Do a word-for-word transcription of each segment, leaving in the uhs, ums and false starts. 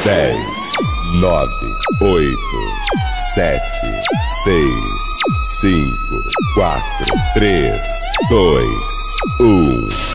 dez, nove, oito, sete, seis, cinco, quatro, três, dois, um.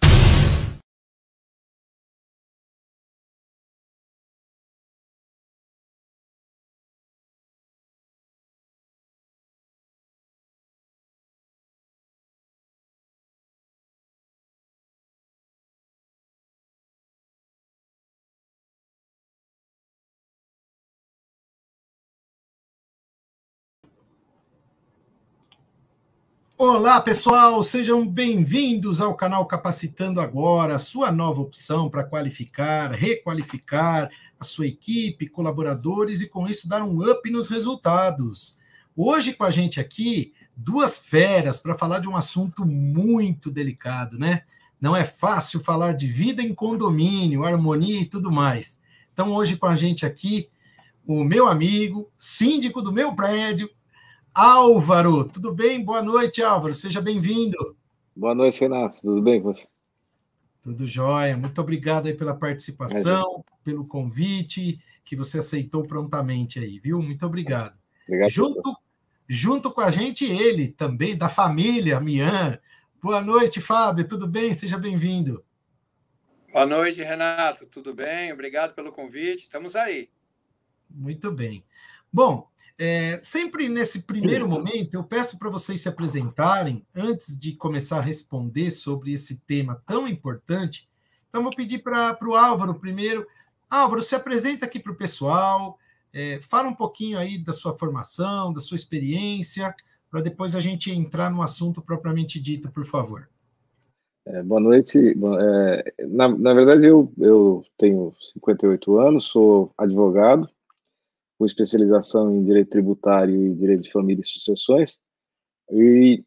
Olá, pessoal, sejam bem-vindos ao canal Capacitando Agora, sua nova opção para qualificar, requalificar a sua equipe, colaboradores e, com isso, dar um up nos resultados. Hoje, com a gente aqui, duas feras para falar de um assunto muito delicado, né? Não é fácil falar de vida em condomínio, harmonia e tudo mais. Então, hoje, com a gente aqui, o meu amigo, síndico do meu prédio, Álvaro, tudo bem? Boa noite, Álvaro, seja bem-vindo. Boa noite, Renato, tudo bem com você? Tudo jóia, muito obrigado aí pela participação, é, pelo convite, que você aceitou prontamente aí, viu? Muito obrigado. Obrigado. Junto, junto com a gente, ele também, da família, Mian. Boa noite, Fábio, tudo bem? Seja bem-vindo. Boa noite, Renato, tudo bem? Obrigado pelo convite, estamos aí. Muito bem. Bom, É, sempre nesse primeiro momento, eu peço para vocês se apresentarem antes de começar a responder sobre esse tema tão importante. Então, vou pedir para o Álvaro primeiro. Álvaro, se apresenta aqui para o pessoal, é, fala um pouquinho aí da sua formação, da sua experiência, para depois a gente entrar no assunto propriamente dito, por favor. É, boa noite. É, na, na verdade, eu, eu tenho cinquenta e oito anos, sou advogado, com especialização em direito tributário e direito de família e sucessões, e,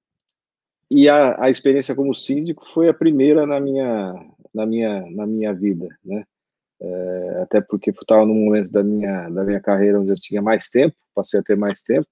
e a, a experiência como síndico foi a primeira na minha, na minha, na minha vida, né? É, até porque estava num momento da minha, da minha carreira onde eu tinha mais tempo, passei a ter mais tempo,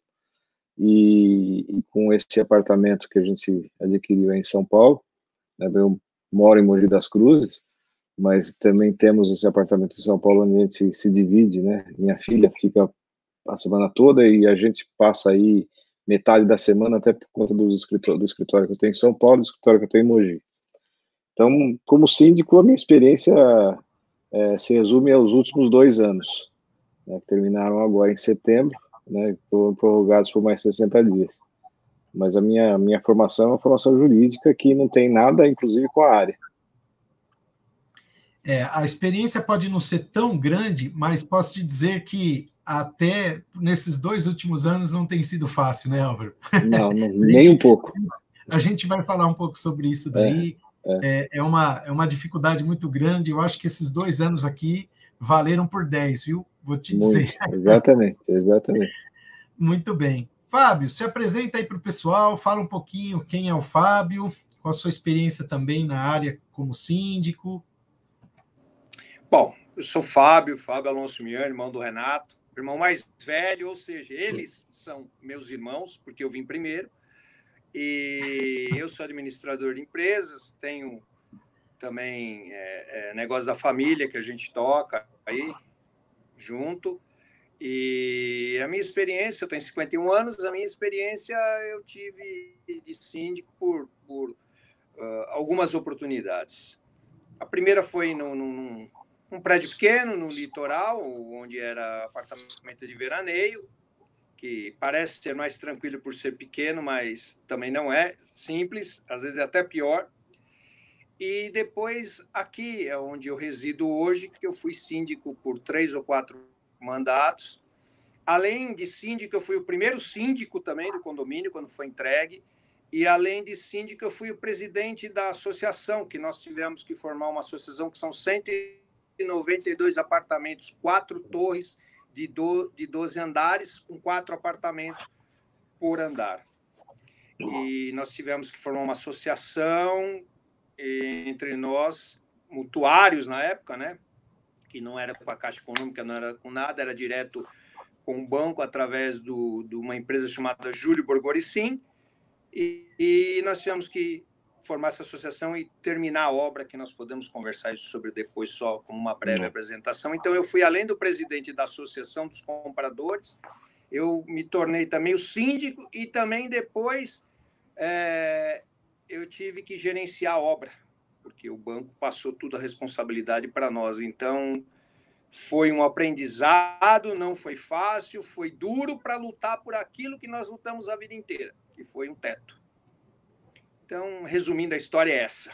e, e com esse apartamento que a gente adquiriu em São Paulo, né, eu moro em Mogi das Cruzes, mas também temos esse apartamento em São Paulo onde a gente se, se divide, né? Minha filha fica a semana toda e a gente passa aí metade da semana, até por conta do escritório, do escritório que eu tenho em São Paulo, do escritório que eu tenho em Mogi. Então, como síndico, a minha experiência é, se resume aos últimos dois anos, né, que terminaram agora em setembro, né, foram prorrogados por mais sessenta dias. Mas a minha, minha formação é uma formação jurídica que não tem nada, inclusive, com a área. É, a experiência pode não ser tão grande, mas posso te dizer que até nesses dois últimos anos não tem sido fácil, né, Álvaro? Não, não nem gente, um pouco. A gente vai falar um pouco sobre isso daí. É, é. É, é, uma, é uma dificuldade muito grande. Eu acho que esses dois anos aqui valeram por dez, viu? Vou te muito, dizer. Exatamente, exatamente. Muito bem. Fábio, se apresenta aí para o pessoal, fala um pouquinho quem é o Fábio, qual a sua experiência também na área como síndico. Bom, eu sou Fábio, Fábio Alonso Mian, irmão do Renato, irmão mais velho, ou seja, eles são meus irmãos, porque eu vim primeiro, e eu sou administrador de empresas, tenho também é, é, negócio da família que a gente toca aí junto, e a minha experiência, eu tenho cinquenta e um anos, a minha experiência eu tive de síndico por, por uh, algumas oportunidades. A primeira foi num, num um prédio pequeno no litoral, onde era apartamento de veraneio, que parece ser mais tranquilo por ser pequeno, mas também não é simples, às vezes é até pior. E depois aqui é onde eu resido hoje, que eu fui síndico por três ou quatro mandatos. Além de síndico, eu fui o primeiro síndico também do condomínio, quando foi entregue. E, além de síndico, eu fui o presidente da associação, que nós tivemos que formar uma associação que são cento e noventa e dois apartamentos, quatro torres de, do, de doze andares, com quatro apartamentos por andar. E nós tivemos que formar uma associação entre nós, mutuários na época, né? Que não era com a Caixa Econômica, não era com nada, era direto com o banco, através do, de uma empresa chamada Júlio Borgoricin, e, e nós tivemos que formar essa associação e terminar a obra, que nós podemos conversar isso sobre depois só como uma breve uhum. apresentação. Então, eu fui, além do presidente da Associação dos Compradores, eu me tornei também o síndico e também depois é, eu tive que gerenciar a obra, porque o banco passou toda a responsabilidade para nós. Então, foi um aprendizado, não foi fácil, foi duro para lutar por aquilo que nós lutamos a vida inteira, que foi um teto. Então, resumindo, a história é essa.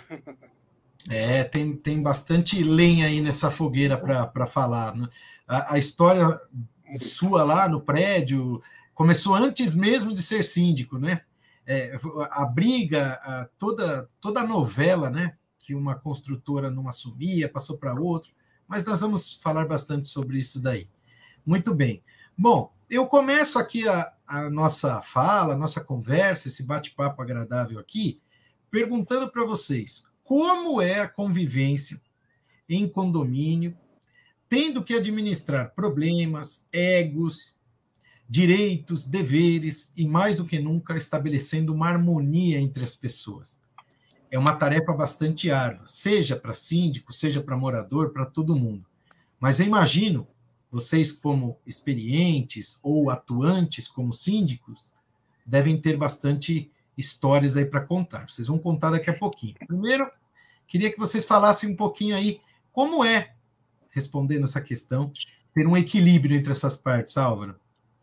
É, tem, tem bastante lenha aí nessa fogueira para falar. Né? A, a história sua lá no prédio começou antes mesmo de ser síndico, né? É, a briga, a, toda, toda a novela, né? Que uma construtora não assumia, passou para outro, mas nós vamos falar bastante sobre isso daí. Muito bem. Bom, eu começo aqui a, a nossa fala, a nossa conversa, esse bate-papo agradável aqui, perguntando para vocês como é a convivência em condomínio, tendo que administrar problemas, egos, direitos, deveres e, mais do que nunca, estabelecendo uma harmonia entre as pessoas. É uma tarefa bastante árdua, seja para síndico, seja para morador, para todo mundo. Mas eu imagino, vocês como experientes ou atuantes como síndicos, devem ter bastante histórias aí para contar. Vocês vão contar daqui a pouquinho. Primeiro, queria que vocês falassem um pouquinho aí como é, respondendo essa questão, ter um equilíbrio entre essas partes, Álvaro.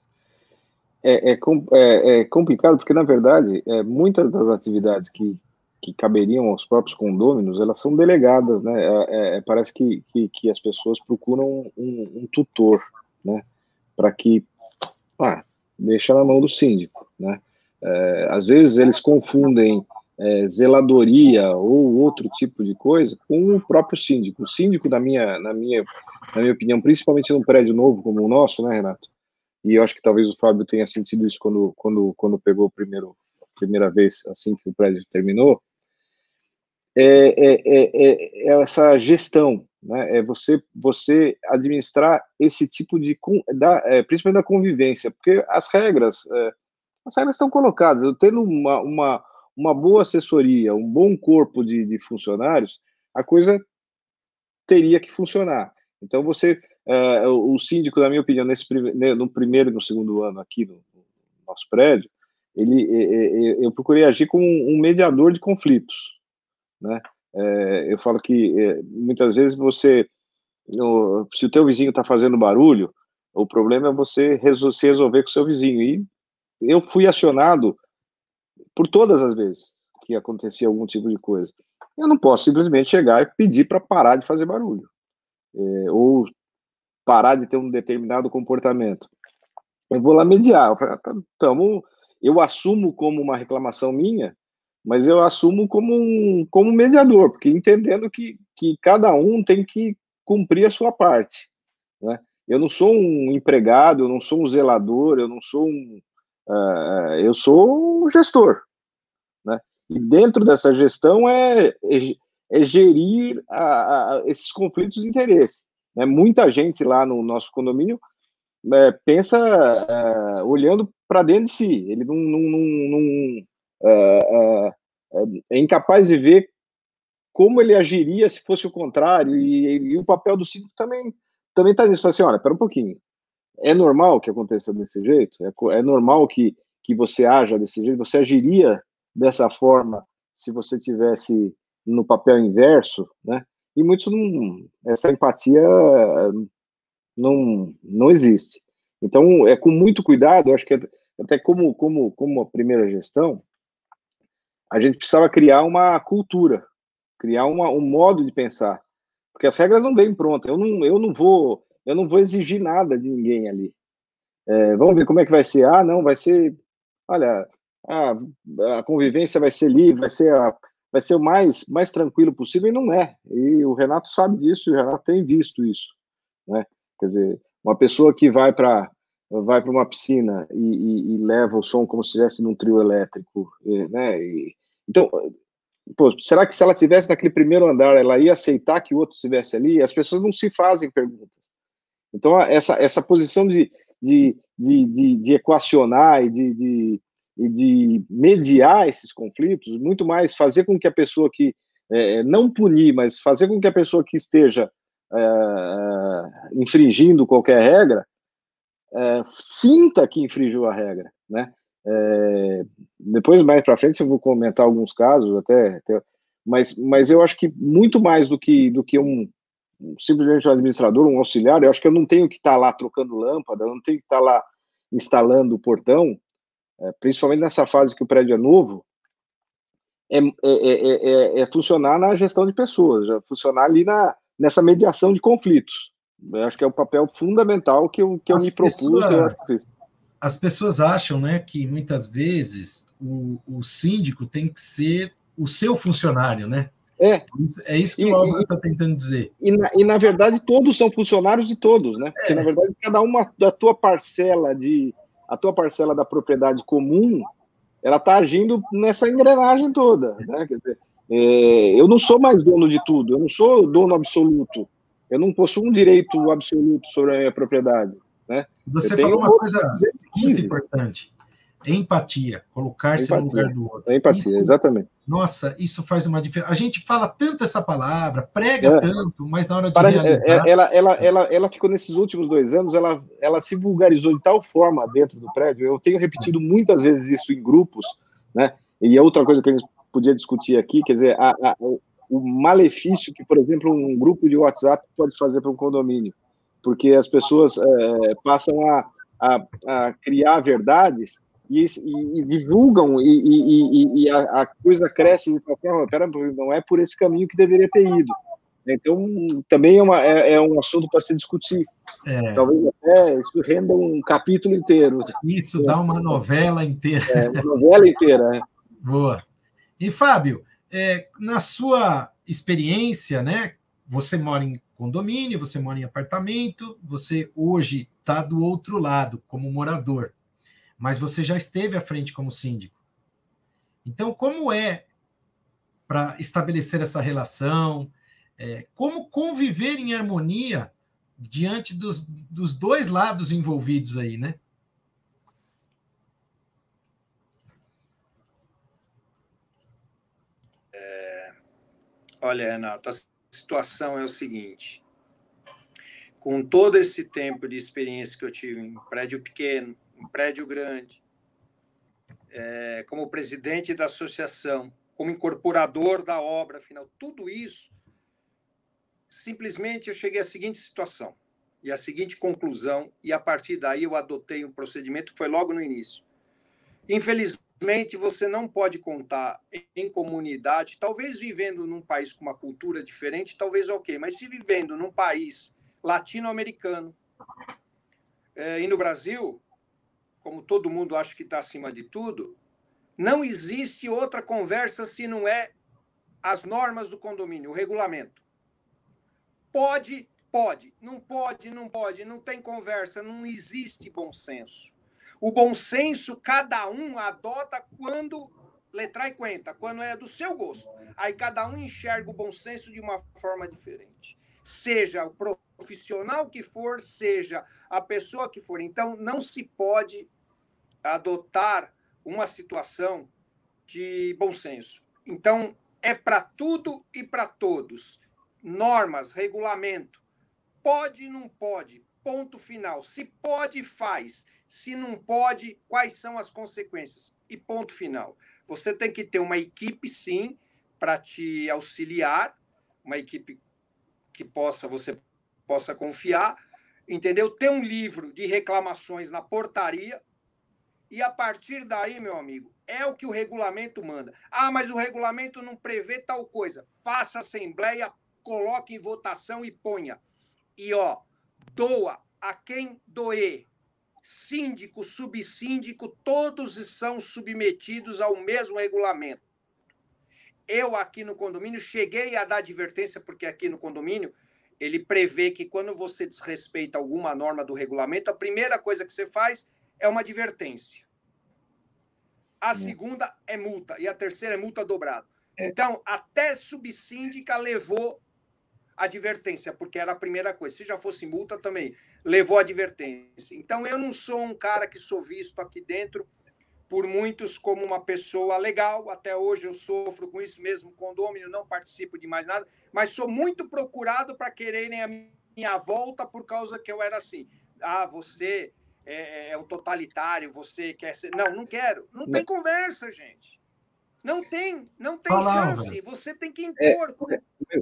É, é, é, é complicado, porque, na verdade, é, muitas das atividades que, que caberiam aos próprios condôminos, elas são delegadas, né? É, é, parece que, que, que as pessoas procuram um, um tutor, né? Para que, ah, deixa na mão do síndico, né? É, às vezes eles confundem é, zeladoria ou outro tipo de coisa com o próprio síndico. O síndico, na minha, na minha, na minha opinião, principalmente num prédio novo como o nosso, né, Renato? E eu acho que talvez o Fábio tenha sentido isso quando, quando, quando pegou o primeiro, a primeira vez, assim que o prédio terminou, é, é, é, é essa gestão, né? É você, você administrar esse tipo de, da, é, principalmente da convivência, porque as regras, é, as regras estão colocadas. Eu tendo uma, uma, uma boa assessoria, um bom corpo de, de funcionários, a coisa teria que funcionar. Então, você, uh, o síndico, na minha opinião, nesse, no primeiro e no segundo ano aqui no, no nosso prédio, ele, eu, eu procurei agir como um mediador de conflitos, né? É, eu falo que é, muitas vezes você, no, se o teu vizinho está fazendo barulho, o problema é você resol se resolver com o seu vizinho. E eu fui acionado por todas as vezes que acontecia algum tipo de coisa. Eu não posso simplesmente chegar e pedir para parar de fazer barulho. É, ou parar de ter um determinado comportamento. Eu vou lá mediar. Então, eu assumo como uma reclamação minha, mas eu assumo como um como mediador, porque entendendo que, que cada um tem que cumprir a sua parte, né? Eu não sou um empregado, eu não sou um zelador, eu não sou um... Uh, eu sou um gestor, né? E dentro dessa gestão é, é, é gerir a, a, esses conflitos de interesse. Né? Muita gente lá no nosso condomínio é, pensa é, olhando para dentro de si. Ele não, não, não, não é, é incapaz de ver como ele agiria se fosse o contrário. E, e o papel do síndico também também está nisso. Fala assim, olha, espera um pouquinho. É normal que aconteça desse jeito? É, é normal que, que você haja desse jeito? Você agiria dessa forma se você tivesse no papel inverso, né? E muitos não, essa empatia não, não existe. Então, é com muito cuidado, eu acho que até como, como, como a primeira gestão, a gente precisava criar uma cultura, criar uma, um modo de pensar, porque as regras não vêm prontas. Eu não, eu não vou, eu não vou exigir nada de ninguém ali. É, vamos ver como é que vai ser. Ah, não, vai ser, olha, a, a convivência vai ser livre, vai ser, a, vai ser o mais, mais tranquilo possível, e não é. E o Renato sabe disso, e o Renato tem visto isso, né? Quer dizer, uma pessoa que vai para vai para uma piscina e, e, e leva o som como se estivesse num trio elétrico, né? E, então, pô, será que se ela estivesse naquele primeiro andar, ela ia aceitar que o outro estivesse ali? As pessoas não se fazem perguntas. Então, essa, essa posição de, de, de, de, de equacionar e de, de, e de mediar esses conflitos, muito mais fazer com que a pessoa que, é, não punir, mas fazer com que a pessoa que esteja é, infringindo qualquer regra, é, sinta que infringiu a regra, né? É, depois, mais para frente, eu vou comentar alguns casos, até, até mas, mas eu acho que muito mais do que, do que um simplesmente um administrador, um auxiliar, eu acho que eu não tenho que estar lá trocando lâmpada, eu não tenho que estar lá instalando o portão, é, principalmente nessa fase que o prédio é novo, é, é, é, é, é funcionar na gestão de pessoas, já funcionar ali na, nessa mediação de conflitos. Eu acho que é o papel fundamental que eu, que eu me propus. Pessoas, eu acho que... As pessoas acham, né, que muitas vezes o, o síndico tem que ser o seu funcionário, né? É, é isso que e, o Álvaro está tentando dizer. E na, e, na verdade, todos são funcionários de todos, né? Porque, é. na verdade, cada uma da tua parcela de a tua parcela da propriedade comum, ela está agindo nessa engrenagem toda, né? Quer dizer, é, eu não sou mais dono de tudo, eu não sou dono absoluto, eu não possuo um direito absoluto sobre a minha propriedade, né? Você eu falou uma coisa muito importante. Empatia, colocar-se no lugar do outro. Empatia, isso, exatamente. Nossa, isso faz uma diferença. A gente fala tanto essa palavra, prega é. tanto, mas na hora de Para, realizar... Ela, ela, ela, ela ficou nesses últimos dois anos, ela, ela se vulgarizou de tal forma dentro do prédio, eu tenho repetido muitas vezes isso em grupos, né? E é outra coisa que a gente podia discutir aqui, quer dizer, a, a, o malefício que, por exemplo, um grupo de WhatsApp pode fazer para um condomínio, porque as pessoas é, passam a, a, a criar verdades E, e, e divulgam, e, e, e a, a coisa cresce de tal forma, pera, não é por esse caminho que deveria ter ido. Então, também é, uma, é, é um assunto para se discutir. É. Talvez até isso renda um capítulo inteiro. Isso, dá uma novela inteira. É, uma novela inteira. É. Boa. E, Fábio, é, na sua experiência, né, você mora em condomínio, você mora em apartamento, você hoje está do outro lado, como morador. Mas você já esteve à frente como síndico. Então, como é para estabelecer essa relação? É, como conviver em harmonia diante dos, dos dois lados envolvidos aí, né? É, olha, Renato, a situação é o seguinte. Com todo esse tempo de experiência que eu tive em prédio pequeno, um prédio grande, é, como presidente da associação, como incorporador da obra final, tudo isso, simplesmente eu cheguei à seguinte situação e à seguinte conclusão, e a partir daí eu adotei um procedimento que foi logo no início. Infelizmente, você não pode contar em comunidade, talvez vivendo num país com uma cultura diferente, talvez ok, mas se vivendo num país latino-americano, é, e no Brasil, como todo mundo acha que está acima de tudo, não existe outra conversa se não é as normas do condomínio, o regulamento. Pode, pode. Não pode, não pode. Não tem conversa, não existe bom senso. O bom senso, cada um adota quando letra e quenta, quando é do seu gosto. Aí cada um enxerga o bom senso de uma forma diferente. Seja o profissional que for, seja a pessoa que for. Então, não se pode adotar uma situação de bom senso. Então, é para tudo e para todos. Normas, regulamento. Pode, não pode. Ponto final. Se pode, faz. Se não pode, quais são as consequências? E ponto final. Você tem que ter uma equipe, sim, para te auxiliar, uma equipe que possa, você possa confiar, entendeu? Ter um livro de reclamações na portaria. E a partir daí, meu amigo, é o que o regulamento manda. Ah, mas o regulamento não prevê tal coisa. Faça assembleia, coloque em votação e ponha. E, ó, doa a quem doer. Síndico, subsíndico, todos são submetidos ao mesmo regulamento. Eu, aqui no condomínio, cheguei a dar advertência, porque aqui no condomínio, ele prevê que quando você desrespeita alguma norma do regulamento, a primeira coisa que você faz é uma advertência. A segunda é multa. E a terceira é multa dobrada. Então, até subsíndica levou advertência, porque era a primeira coisa. Se já fosse multa também, levou advertência. Então, eu não sou um cara que sou visto aqui dentro por muitos como uma pessoa legal. Até hoje eu sofro com isso mesmo, condômino, não participo de mais nada, mas sou muito procurado para quererem a minha volta por causa que eu era assim. Ah, você é, é o totalitário, você quer ser... Não, não quero. Não tem conversa, gente. Não tem, não tem Fala, chance. Álvaro. Você tem que impor. É, é,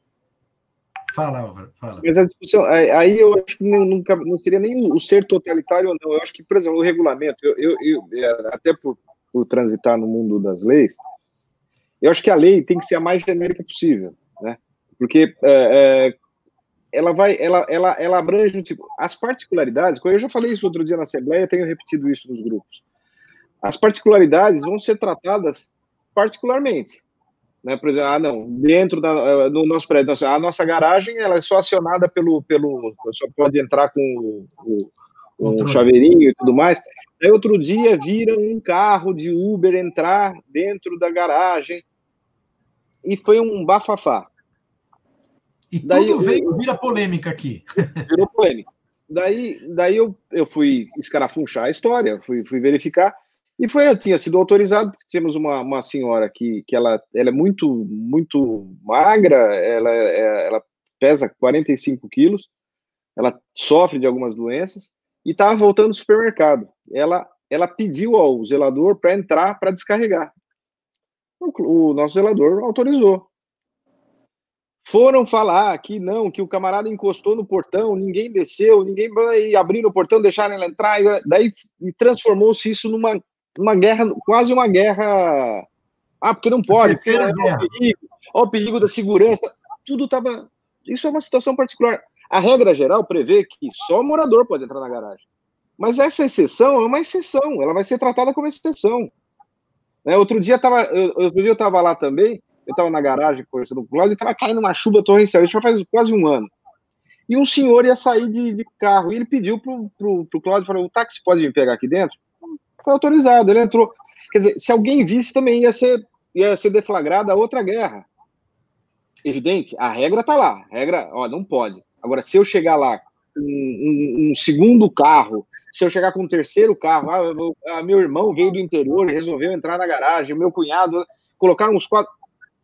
Fala, Álvaro, fala. Mas a discussão, aí eu acho que não, nunca, não seria nem o ser totalitário ou não. Eu acho que, por exemplo, o regulamento, eu, eu, eu até por, por transitar no mundo das leis, eu acho que a lei tem que ser a mais genérica possível, né? Porque é, é, ela vai, ela, ela, ela abrange tipo, as particularidades. Eu já falei isso outro dia na Assembleia, tenho repetido isso nos grupos. As particularidades vão ser tratadas particularmente. Né, por exemplo, ah, não, dentro da, no nosso prédio, a nossa garagem ela é só acionada pelo, pelo só pode entrar com o, o, o chaveirinho e tudo mais. Aí outro dia vira um carro de Uber entrar dentro da garagem e foi um bafafá. E daí, tudo veio, eu, vira polêmica aqui. Virou polêmica. Daí, daí eu, eu fui escarafunchar a história, fui, fui verificar. E foi, eu tinha sido autorizado, porque tínhamos uma, uma senhora que, que ela, ela é muito, muito magra, ela, ela pesa quarenta e cinco quilos, ela sofre de algumas doenças, e estava voltando do supermercado. Ela, ela pediu ao zelador para entrar para descarregar. O, o nosso zelador autorizou. Foram falar que não, que o camarada encostou no portão, ninguém desceu, ninguém e abriram o portão, deixaram ela entrar, e daí transformou-se isso numa uma guerra, quase uma guerra. Ah, porque não pode. Terceira olha, guerra. O perigo, olha o perigo da segurança. Tudo estava. Isso é uma situação particular. A regra geral prevê que só o morador pode entrar na garagem. Mas essa exceção é uma exceção, ela vai ser tratada como exceção. Né? Outro dia, tava, eu, outro dia eu estava lá também, eu estava na garagem conversando com o Cláudio, e estava caindo uma chuva torrencial, isso já faz quase um ano. E um senhor ia sair de, de carro, e ele pediu para o Cláudio, falou, o táxi pode me pegar aqui dentro? Foi autorizado, ele entrou. Quer dizer, se alguém visse, também ia ser, ia ser deflagrada outra guerra. Evidente, a regra está lá. A regra, ó, não pode. Agora, se eu chegar lá com um, um segundo carro, se eu chegar com um terceiro carro, ah, eu, ah, meu irmão veio do interior e resolveu entrar na garagem, meu cunhado, colocaram uns quatro.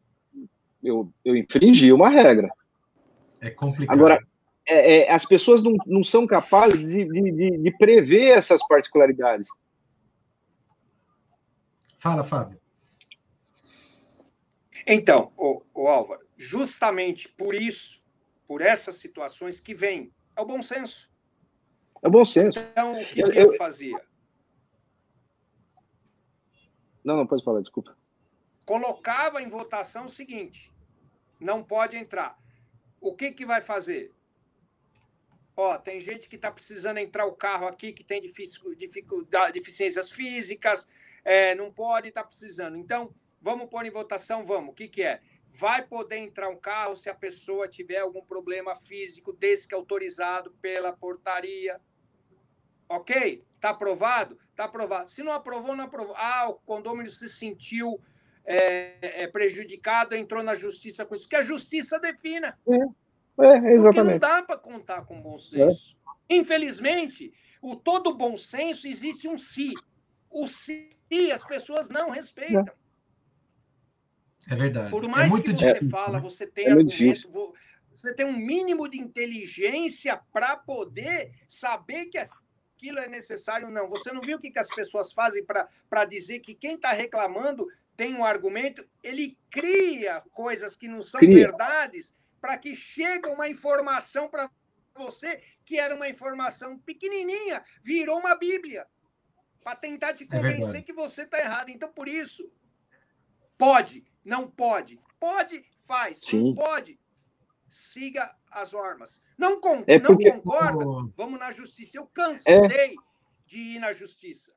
Eu, eu infringi uma regra. É complicado. Agora, é, é, as pessoas não, não são capazes de, de, de prever essas particularidades. Fala, Fábio. Então, o, o Álvaro, justamente por isso, por essas situações que vem, é o bom senso. É o bom senso. Então, o que eu, que eu, eu fazia? Não, não pode falar, desculpa. Colocava em votação o seguinte, não pode entrar. O que que vai fazer? Ó, tem gente que está precisando entrar o carro aqui, que tem dificuldade, deficiências físicas, é, não pode, está precisando. Então, vamos pôr em votação, vamos. O que que é? Vai poder entrar um carro se a pessoa tiver algum problema físico, desde que autorizado pela portaria. Ok? Está aprovado? Está aprovado. Se não aprovou, não aprovou. Ah, o condômino se sentiu é, é, prejudicado, entrou na justiça com isso. Que a justiça defina. É, é exatamente. Porque não dá para contar com bom senso. É. Infelizmente, o todo bom senso existe um si. O si as pessoas não respeitam. É verdade. Por mais é muito que você difícil, fala, né? você tem é argumento, você tem um mínimo de inteligência para poder saber que aquilo é necessário ou não. Você não viu o que as pessoas fazem para dizer que quem está reclamando tem um argumento? Ele cria coisas que não são cria. verdades para que chegue uma informação para você que era uma informação pequenininha, virou uma Bíblia. Para tentar te convencer é que você está errado. Então, por isso, pode, não pode. Pode, faz. Sim. Não pode, siga as normas. Não, con é porque... não concorda? Vamos na justiça. Eu cansei é. de ir na justiça.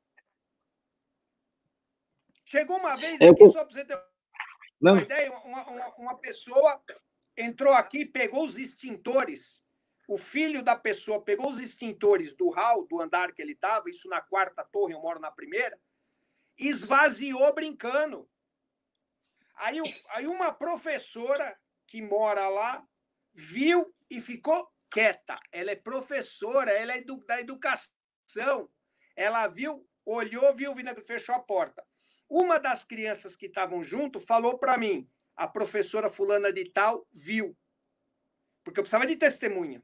Chegou uma vez é aqui, porque... só para você ter não. uma ideia, uma, uma, uma pessoa entrou aqui, pegou os extintores. O filho da pessoa pegou os extintores do hall, do andar que ele estava, isso na quarta torre, eu moro na primeira, esvaziou brincando. Aí, aí uma professora que mora lá viu e ficou quieta. Ela é professora, ela é edu, da educação. Ela viu olhou, viu o vinagre, fechou a porta. Uma das crianças que estavam junto falou para mim, a professora fulana de tal viu, porque eu precisava de testemunha.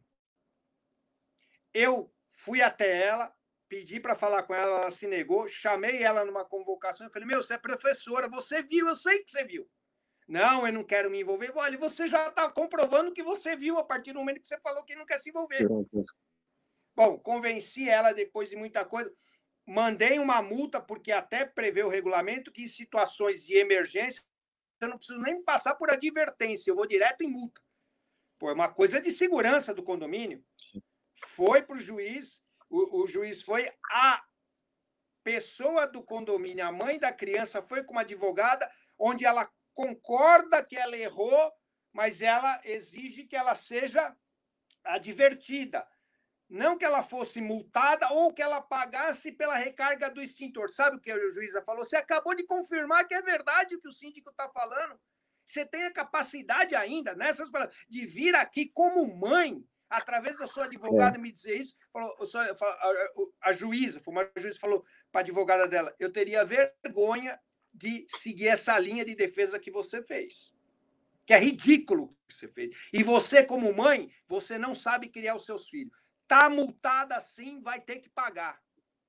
Eu fui até ela, pedi para falar com ela, ela se negou, chamei ela numa convocação e falei, meu, você é professora, você viu, eu sei que você viu. Não, eu não quero me envolver. Olha, você já está comprovando que você viu a partir do momento que você falou que não quer se envolver. Bom, convenci ela depois de muita coisa. Mandei uma multa, porque até prevê o regulamento que em situações de emergência eu não preciso nem passar por advertência, eu vou direto em multa. Pô, é uma coisa de segurança do condomínio. Foi para o juiz, o juiz foi, a pessoa do condomínio, a mãe da criança, foi com uma advogada, onde ela concorda que ela errou, mas ela exige que ela seja advertida. Não que ela fosse multada ou que ela pagasse pela recarga do extintor. Sabe o que a juíza falou? Você acabou de confirmar que é verdade o que o síndico está falando. Você tem a capacidade ainda, nessas palavras, de vir aqui como mãe, através da sua advogada, é. me dizer isso. Falou, a, a juíza, uma juíza falou para a advogada dela, eu teria vergonha de seguir essa linha de defesa que você fez. Que é ridículo o que você fez. E você, como mãe, você não sabe criar os seus filhos. Está multada assim, vai ter que pagar.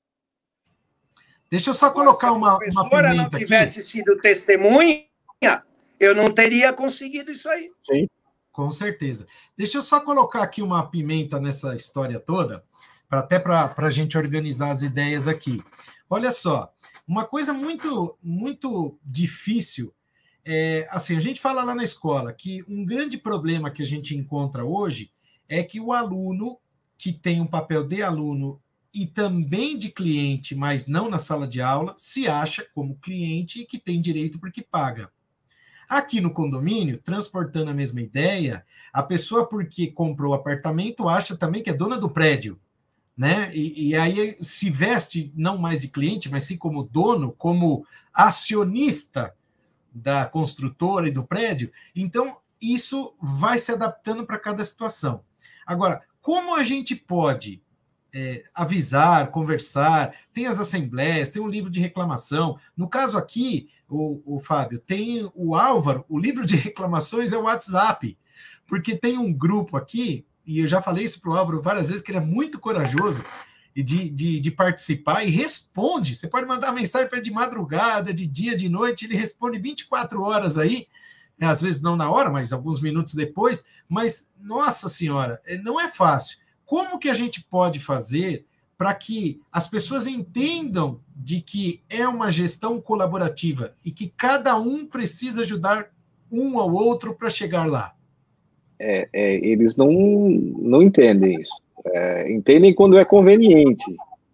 Deixa eu só Agora, colocar uma. Se a professora não tivesse aqui. sido testemunha, eu não teria conseguido isso aí. Sim. Com certeza. Deixa eu só colocar aqui uma pimenta nessa história toda, pra, até para a gente organizar as ideias aqui. Olha só, uma coisa muito, muito difícil. É, assim, a gente fala lá na escola que um grande problema que a gente encontra hoje é que o aluno que tem um papel de aluno e também de cliente, mas não na sala de aula, se acha como cliente e que tem direito porque paga. Aqui no condomínio, transportando a mesma ideia, a pessoa, porque comprou o apartamento, acha também que é dona do prédio, né? E, e aí se veste não mais de cliente, mas sim como dono, como acionista da construtora e do prédio. Então, isso vai se adaptando para cada situação. Agora, como a gente pode é, avisar, conversar, tem as assembleias, tem um livro de reclamação. No caso aqui, o, o Fábio, tem o Álvaro, o livro de reclamações é o WhatsApp, porque tem um grupo aqui, e eu já falei isso para o Álvaro várias vezes, que ele é muito corajoso de, de, de participar e responde. Você pode mandar mensagem para ele de madrugada, de dia, de noite, ele responde vinte e quatro horas aí, às vezes não na hora, mas alguns minutos depois, mas, nossa senhora, não é fácil. Como que a gente pode fazer para que as pessoas entendam de que é uma gestão colaborativa e que cada um precisa ajudar um ao outro para chegar lá? É, é, eles não, não entendem isso. É, entendem quando é conveniente.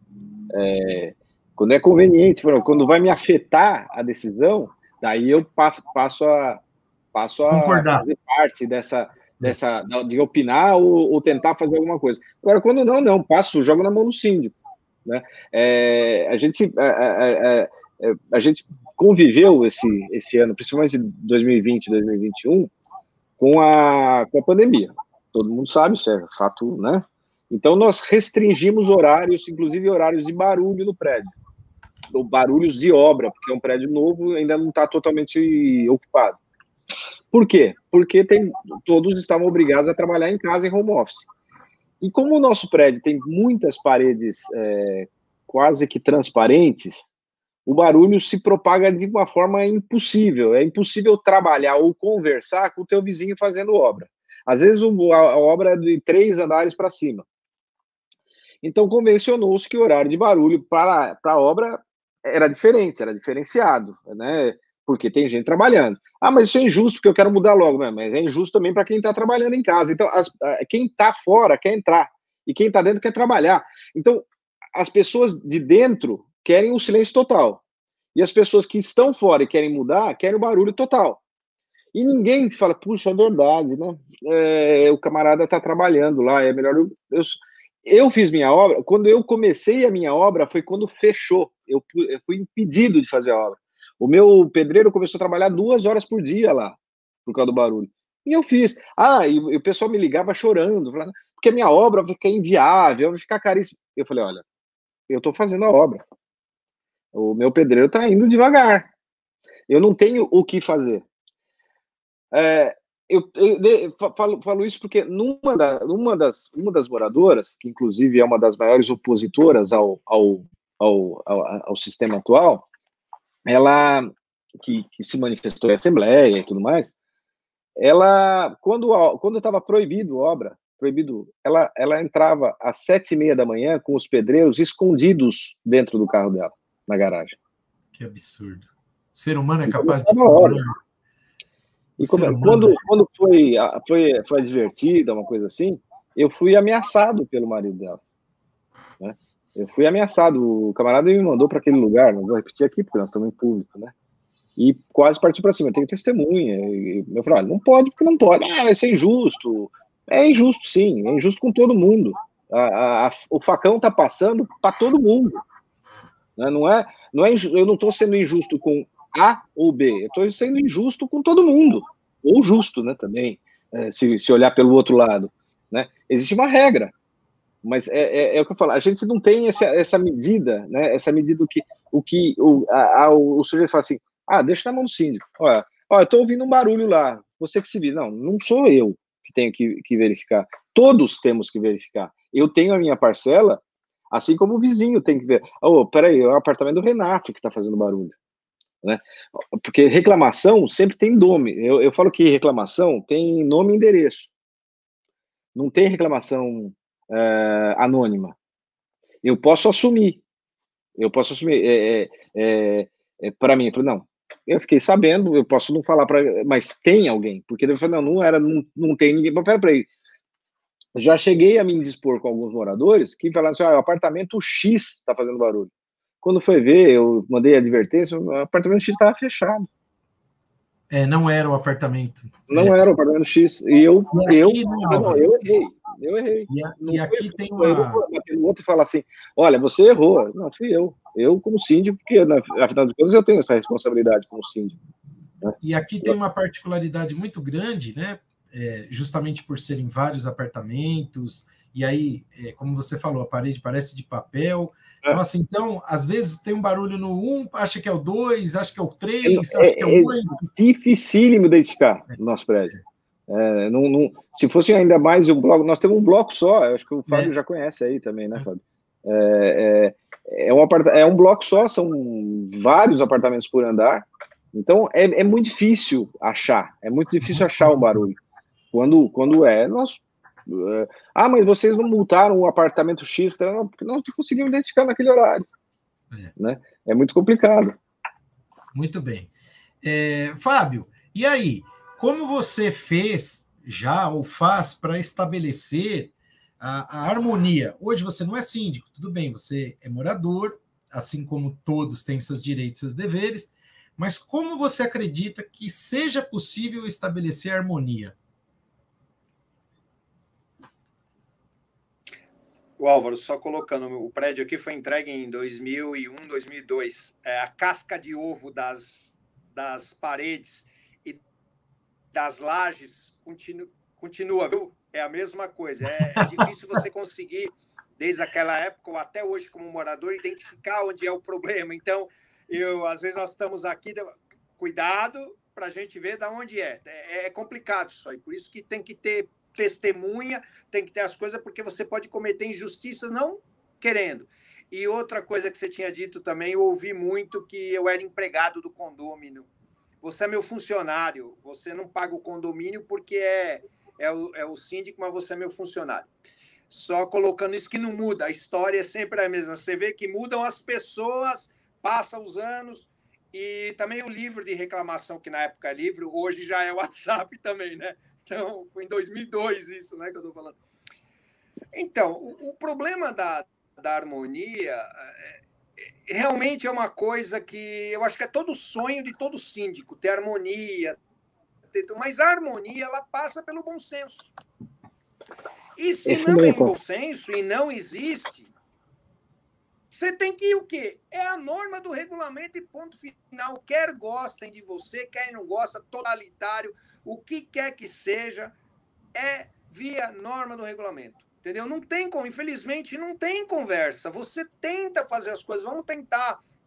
É, quando é conveniente, quando vai me afetar a decisão, daí eu passo, passo a passo a Concordar. fazer parte dessa, dessa de opinar ou, ou tentar fazer alguma coisa. Agora, quando não, não, passo, jogo na mão do síndico. Né? É, a, gente, a, a, a, a gente conviveu esse, esse ano, principalmente dois mil e vinte, dois mil e vinte e um, com a, com a pandemia. Todo mundo sabe, isso é fato, né? Então, nós restringimos horários, inclusive horários de barulho no prédio. Ou barulhos de obra, porque é um prédio novo e ainda não está totalmente ocupado. Por quê? Porque tem, todos estavam obrigados a trabalhar em casa em home office. E como o nosso prédio tem muitas paredes é, quase que transparentes, o barulho se propaga de uma forma impossível. É impossível trabalhar ou conversar com o teu vizinho fazendo obra. Às vezes o, a, a obra é de três andares para cima. Então convencionou-se que o horário de barulho para a obra era diferente, era diferenciado, né? Porque tem gente trabalhando. Ah, mas isso é injusto, porque eu quero mudar logo. Né? Mas é injusto também para quem está trabalhando em casa. Então, as, quem está fora quer entrar, e quem está dentro quer trabalhar. Então, as pessoas de dentro querem o silêncio total. E as pessoas que estão fora e querem mudar, querem o barulho total. E ninguém fala, puxa, é verdade, né? É, o camarada está trabalhando lá, é melhor... Eu, eu, eu fiz minha obra, quando eu comecei a minha obra, foi quando fechou. Eu, eu fui impedido de fazer a obra. O meu pedreiro começou a trabalhar duas horas por dia lá, por causa do barulho. E eu fiz. Ah, e, e o pessoal me ligava chorando, falando, porque a minha obra vai ficar inviável, vai ficar caríssima. Eu falei, olha, eu estou fazendo a obra. O meu pedreiro está indo devagar. Eu não tenho o que fazer. É, eu, eu, eu falo, falo isso porque numa, da, numa das, uma das moradoras, que inclusive é uma das maiores opositoras ao, ao, ao, ao, ao sistema atual, ela, que, que se manifestou em assembleia e tudo mais, ela, quando, quando estava proibido obra, proibido, ela, ela entrava às sete e meia da manhã com os pedreiros escondidos dentro do carro dela, na garagem. Que absurdo. O ser humano é E capaz de... E como, quando, é... quando foi, foi, foi advertida, uma coisa assim, eu fui ameaçado pelo marido dela. Né? Eu fui ameaçado. O camarada me mandou para aquele lugar, não vou repetir aqui, porque nós estamos em público, né? E quase partiu para cima. Eu tenho testemunha. E eu falei, ah, não pode, porque não pode. Ah, vai ser injusto. É injusto, sim. É injusto com todo mundo. A, a, o facão está passando para todo mundo. Né? Não é, não é, eu não estou sendo injusto com A ou B. Eu estou sendo injusto com todo mundo. Ou justo, né, também, é, se, se olhar pelo outro lado. Né? Existe uma regra. Mas é, é, é o que eu falo, a gente não tem essa, essa medida, né? Essa medida o que o, que, o, a, a, o, o sujeito fala assim, ah, deixa na mão do síndico. Olha, olha, eu estou ouvindo um barulho lá, você que se vira. Não, não sou eu que tenho que, que verificar. Todos temos que verificar. Eu tenho a minha parcela, assim como o vizinho tem que ver. Oh, peraí, é o apartamento do Renato que está fazendo barulho. Né? Porque reclamação sempre tem nome. Eu, eu falo que reclamação tem nome e endereço. Não tem reclamação é, anônima. Eu posso assumir. Eu posso assumir. É, é, é, é, para mim, eu falei, não, eu fiquei sabendo, eu posso não falar para, mas tem alguém, porque eu falei, não, não era, não, não tem ninguém. Mas peraí, já cheguei a me indispor com alguns moradores que falaram assim, ah, o apartamento X está fazendo barulho. Quando foi ver, eu mandei a advertência, o apartamento X estava fechado. É, não era o apartamento. Não é. era o apartamento X. E eu, e eu, não, não, eu errei. Eu errei. E, a, não e aqui foi, tem uma... Eu vou bater no outro e falar assim, olha, você errou. Não, fui eu. Eu como síndico, porque afinal de contas eu tenho essa responsabilidade como síndico. Né? E aqui tem uma particularidade muito grande, né? É, justamente por serem vários apartamentos, e aí, é, como você falou, a parede parece de papel. É. Nossa, então, às vezes tem um barulho no um, acha que é o dois, acha que é o três, é, acha que é o oito. É dificílimo identificar no nosso prédio. É, não, não, se fosse ainda mais um bloco, nós temos um bloco só, eu acho que o Fábio é. já conhece aí também, né, Fábio? É, é, é, um apart... é um bloco só, são vários apartamentos por andar, então é, é muito difícil achar, é muito difícil achar um barulho. Quando, quando é, nós... Ah, mas vocês não multaram o apartamento X, porque nós não conseguimos identificar naquele horário. É, né? É muito complicado. Muito bem. É, Fábio, e aí? Como você fez já ou faz para estabelecer a, a harmonia? Hoje você não é síndico, tudo bem, você é morador, assim como todos têm seus direitos e seus deveres, mas como você acredita que seja possível estabelecer harmonia? O Álvaro, só colocando, o prédio aqui foi entregue em dois mil e um, dois mil e dois. É, a casca de ovo das, das paredes e das lajes continu, continua, viu? É a mesma coisa. É, é difícil você conseguir, desde aquela época ou até hoje, como morador, identificar onde é o problema. Então, eu, às vezes nós estamos aqui, cuidado para a gente ver de onde é. é. É complicado isso aí, por isso que tem que ter testemunha, tem que ter as coisas, porque você pode cometer injustiças não querendo. E outra coisa que você tinha dito também, eu ouvi muito que eu era empregado do condomínio. Você é meu funcionário, você não paga o condomínio porque é, é, o, é o síndico, mas você é meu funcionário. Só colocando isso que não muda, a história é sempre a mesma. Você vê que mudam as pessoas, passam os anos, e também o livro de reclamação, que na época é livro, hoje já é WhatsApp também, né? Então, foi em dois mil e dois isso, né, que eu estou falando. Então, o, o problema da, da harmonia é, é, realmente é uma coisa que eu acho que é todo sonho de todo síndico, ter harmonia. Ter, mas a harmonia, ela passa pelo bom senso. E se Esse não tem bom senso e não existe, você tem que ir o quê? É a norma do regulamento e ponto final. Quer gostem de você, quer não gosta, totalitário, o que quer que seja, é via norma do regulamento, entendeu? Não tem como, infelizmente, não tem conversa. Você tenta fazer as coisas, vamos tentar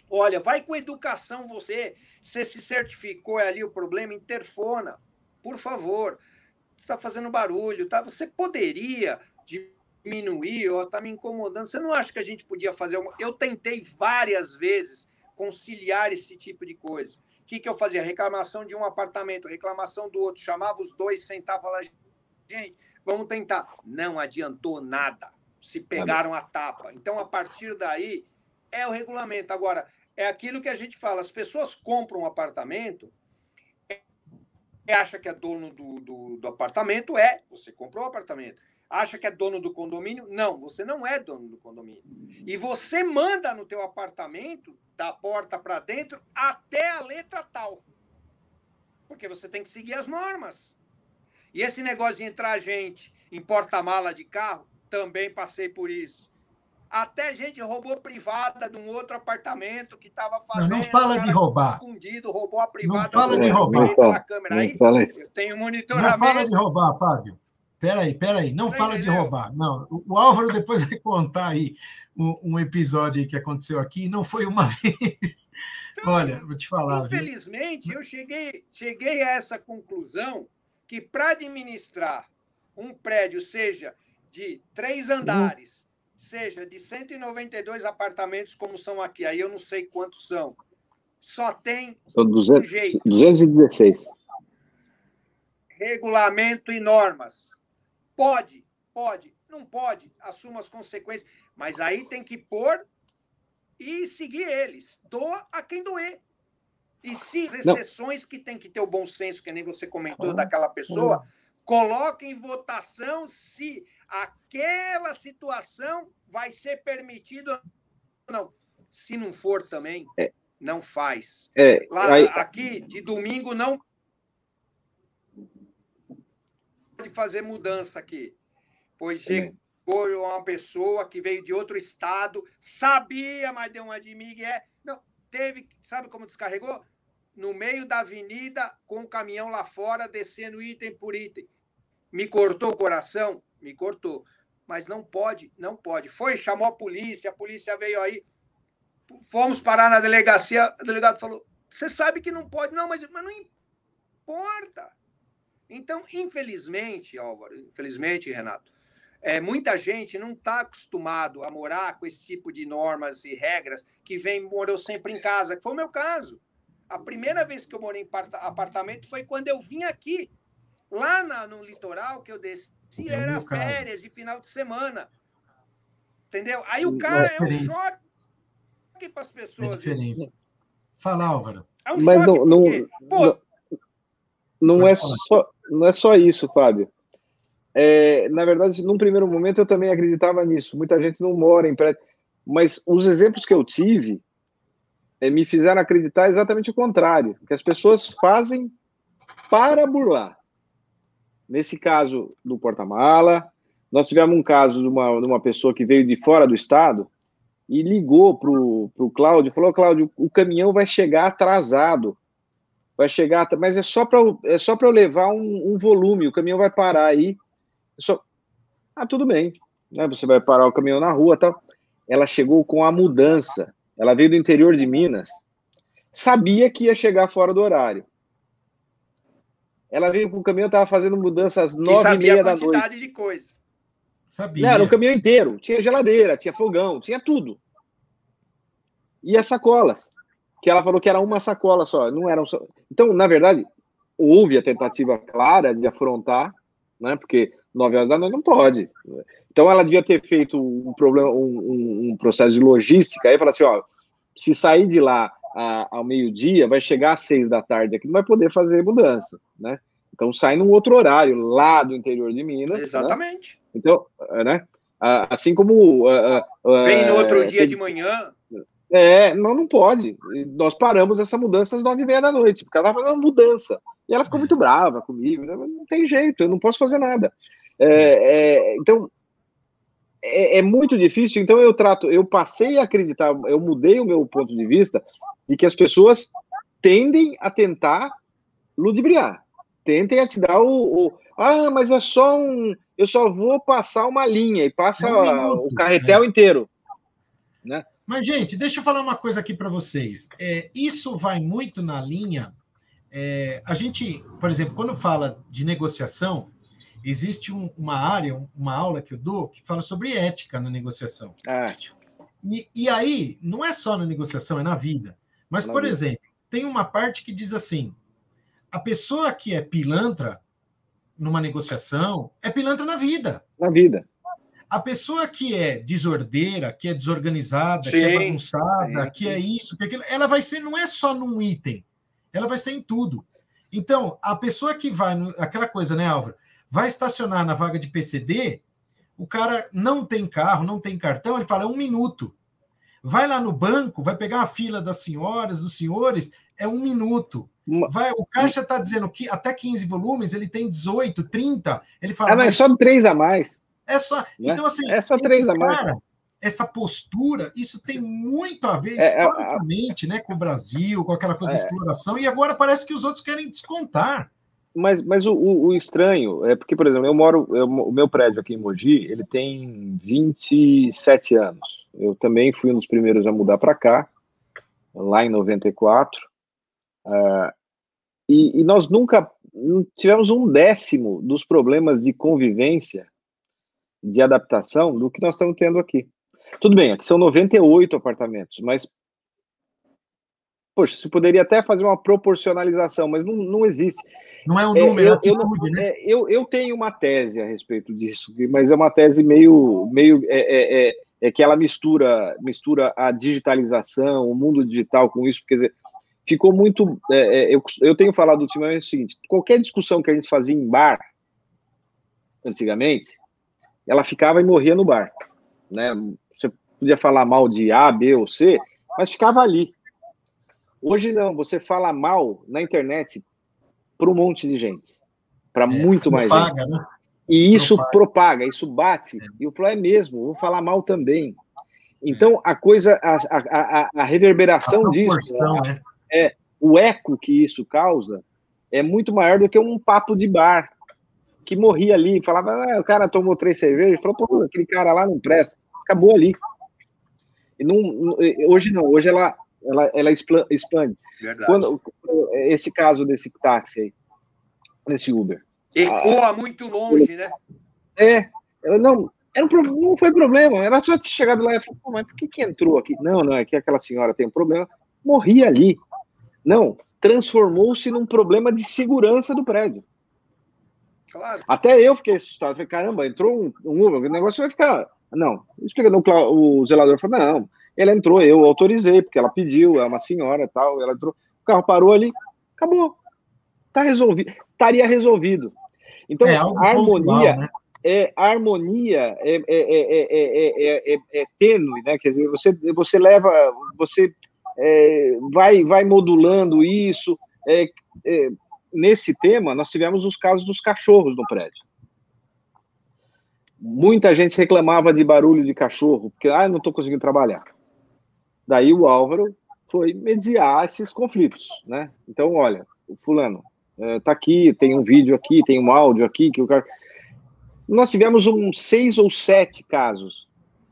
Olha, vai com educação você. Você se certificou, é ali o problema, interfona. Por favor. Está fazendo barulho, tá? Você poderia diminuir ou está me incomodando. Você não acha que a gente podia fazer uma... Eu tentei várias vezes conciliar esse tipo de coisa. O que, que eu fazia? Reclamação de um apartamento, reclamação do outro. Chamava os dois, sentava e falava, gente, vamos tentar. Não adiantou nada. Se pegaram a tapa. Então, a partir daí, é o regulamento. Agora, é aquilo que a gente fala. As pessoas compram um apartamento, acha que é dono do, do, do apartamento, é. Você comprou o apartamento. Acha que é dono do condomínio? Não, você não é dono do condomínio. E você manda no teu apartamento, da porta para dentro, até a letra tal. Porque você tem que seguir as normas. E esse negócio de entrar gente em porta-mala de carro, também passei por isso. Até gente roubou privada de um outro apartamento que estava fazendo... Não, não fala de roubar. Escondido, roubou a privada. Não fala de É, roubar. não fala, câmera. não Aí, fala isso. eu tenho monitoramento. Não fala de roubar, Fábio. Peraí, peraí. Não Você fala de entendeu? roubar. Não, o Álvaro depois vai contar aí um, um episódio aí que aconteceu aqui. Não foi uma vez. Olha, vou te falar. Infelizmente, viu? eu cheguei, cheguei a essa conclusão que para administrar um prédio, seja de três andares, seja de cento e noventa e dois apartamentos, como são aqui, aí eu não sei quantos são, só tem São um duzentos, jeito. duzentos e dezesseis. Regulamento e normas. Pode, pode, não pode, assuma as consequências, mas aí tem que pôr e seguir eles. Doa a quem doer. E se as exceções que tem que ter o bom senso, que nem você comentou, daquela pessoa, coloque em votação se aquela situação vai ser permitida ou não. Se não for também, é. não faz. É, Lá, aí... Aqui, de domingo, não pode fazer mudança aqui. Pois chegou uma pessoa que veio de outro estado, sabia, mas deu uma de migué. Não, teve, sabe como descarregou? No meio da avenida, com o caminhão lá fora, descendo item por item. Me cortou o coração? Me cortou. Mas não pode, não pode. Foi, chamou a polícia, a polícia veio aí, fomos parar na delegacia, o delegado falou, você sabe que não pode? Não, mas, mas não importa. Então, infelizmente, Álvaro, infelizmente, Renato, é, muita gente não está acostumado a morar com esse tipo de normas e regras que vem, morou sempre em casa, que foi o meu caso. A primeira vez que eu morei em apartamento foi quando eu vim aqui. Lá na, no litoral que eu desci, é era férias de final de semana. Entendeu? Aí o cara é, é um choque para as pessoas. É diferente. Isso. Fala, Álvaro. É um Mas choque não, porque, não, pô, não, não, é só, não é só isso, Fábio. É, na verdade, num primeiro momento eu também acreditava nisso. Muita gente não mora em prédio. Mas os exemplos que eu tive é, me fizeram acreditar exatamente o contrário. Que as pessoas fazem para burlar. Nesse caso do porta-mala, nós tivemos um caso de uma, de uma pessoa que veio de fora do estado e ligou para o Cláudio, falou, Cláudio, o caminhão vai chegar atrasado, vai chegar, mas é só para é só para eu levar um, um volume, o caminhão vai parar aí. Só... Ah, tudo bem, né? Você vai parar o caminhão na rua e tal. Ela chegou com a mudança, ela veio do interior de Minas, sabia que ia chegar fora do horário. Ela veio com o caminhão, estava fazendo mudança às nove e meia da noite. Sabia a quantidade de coisa. Sabia. Não, era um caminhão inteiro. Tinha geladeira, tinha fogão, tinha tudo. E as sacolas, que ela falou que era uma sacola só. Não eram só... Então, na verdade, houve a tentativa clara de afrontar, né? Porque nove horas da noite não pode. Então, ela devia ter feito um, problema, um, um, um processo de logística. Aí, falar assim, ó, se sair de lá A, ao meio-dia, vai chegar às seis da tarde aqui, não vai poder fazer mudança, né? Então sai num outro horário, lá do interior de Minas. Exatamente. Né? Então, né? Assim como... Uh, uh, Vem no outro uh, dia tem... de manhã. É, não, não pode. Nós paramos essa mudança às nove e meia da noite, porque ela estava fazendo mudança. E ela ficou muito brava comigo, né? Não tem jeito, eu não posso fazer nada. É, é, então, é, é muito difícil. Então, eu trato, eu passei a acreditar, eu mudei o meu ponto de vista de que as pessoas tendem a tentar ludibriar, tentem a te dar o, o ah, mas é só um, eu só vou passar uma linha e passa é um minuto, o carretel é. inteiro, né? Mas, gente, deixa eu falar uma coisa aqui para vocês. É, isso vai muito na linha... É, a gente, por exemplo, quando fala de negociação, existe um, uma área, uma aula que eu dou, que fala sobre ética na negociação. Ah. E, e aí, não é só na negociação, é na vida. Mas, na por vida. exemplo, tem uma parte que diz assim, a pessoa que é pilantra numa negociação é pilantra na vida. Na vida. A pessoa que é desordeira, que é desorganizada, Sim, que é bagunçada, sim. que é isso, que é aquilo, ela vai ser, não é só num item, ela vai ser em tudo. Então, a pessoa que vai, no, aquela coisa, né, Álvaro? Vai estacionar na vaga de P C D, o cara não tem carro, não tem cartão, ele fala, é um minuto. Vai lá no banco, vai pegar a fila das senhoras, dos senhores, é um minuto. Vai, o caixa está dizendo que até quinze volumes, ele tem dezoito, trinta, ele fala... Ah, mas é só três a mais. É só... Né? Então, assim... É só três a mais. Cara, essa postura, isso tem muito a ver É, historicamente, é, né, com o Brasil, com aquela coisa é, de exploração, e agora parece que os outros querem descontar. Mas, mas o, o, o estranho é porque, por exemplo, eu moro, eu, o meu prédio aqui em Mogi, ele tem vinte e sete anos. Eu também fui um dos primeiros a mudar para cá, lá em noventa e quatro, uh, e, e nós nunca tivemos um décimo dos problemas de convivência, de adaptação, do que nós estamos tendo aqui. Tudo bem, aqui são noventa e oito apartamentos, mas, poxa, se poderia até fazer uma proporcionalização, mas não, não existe. Não é um número, é, eu, atitude, eu, né? É, eu, eu tenho uma tese a respeito disso, mas é uma tese meio... meio é, é, é que ela mistura, mistura a digitalização, o mundo digital com isso, quer dizer, ficou muito... É, eu, eu tenho falado ultimamente o seguinte, qualquer discussão que a gente fazia em bar, antigamente, ela ficava e morria no bar, né? Você podia falar mal de A, B ou C, mas ficava ali. Hoje não, você fala mal na internet para um monte de gente, para é, muito mais propaga, gente. Né? E isso propaga, propaga isso bate, é. E o problema é mesmo, vou falar mal também. Então, a coisa, a, a, a, a reverberação a disso, né? é, o eco que isso causa é muito maior do que um papo de bar, que morria ali, falava, ah, o cara tomou três cervejas, falou, pô, aquele cara lá não presta, acabou ali. E não, hoje não, hoje ela, ela, ela expande. Verdade. Quando, esse caso desse táxi aí, nesse Uber. Ecoa ah, muito longe, né? É, eu não, era um, não foi problema, era só ter chegado lá e falar, pô, mas por que que entrou aqui? Não, não, é que aquela senhora tem um problema, morria ali. Não, transformou-se num problema de segurança do prédio. Claro. Até eu fiquei assustado, falei, caramba, entrou um, um Uber, o negócio vai ficar... Não, explica, o zelador falou, não, ela entrou, eu autorizei, porque ela pediu, é uma senhora e tal, ela entrou, o carro parou ali, acabou, tá resolvido, estaria resolvido. Então, é, a harmonia, pontual, né? é, a harmonia é, é, é, é, é, é tênue, né? Quer dizer, você, você leva, você é, vai, vai modulando isso. É, é, nesse tema, nós tivemos os casos dos cachorros no prédio. Muita gente reclamava de barulho de cachorro, porque, ah, não estou conseguindo trabalhar. Daí o Álvaro foi mediar esses conflitos, né? Então, olha, o fulano está aqui, tem um vídeo aqui, tem um áudio aqui, que o cara... Nós tivemos uns seis ou sete casos.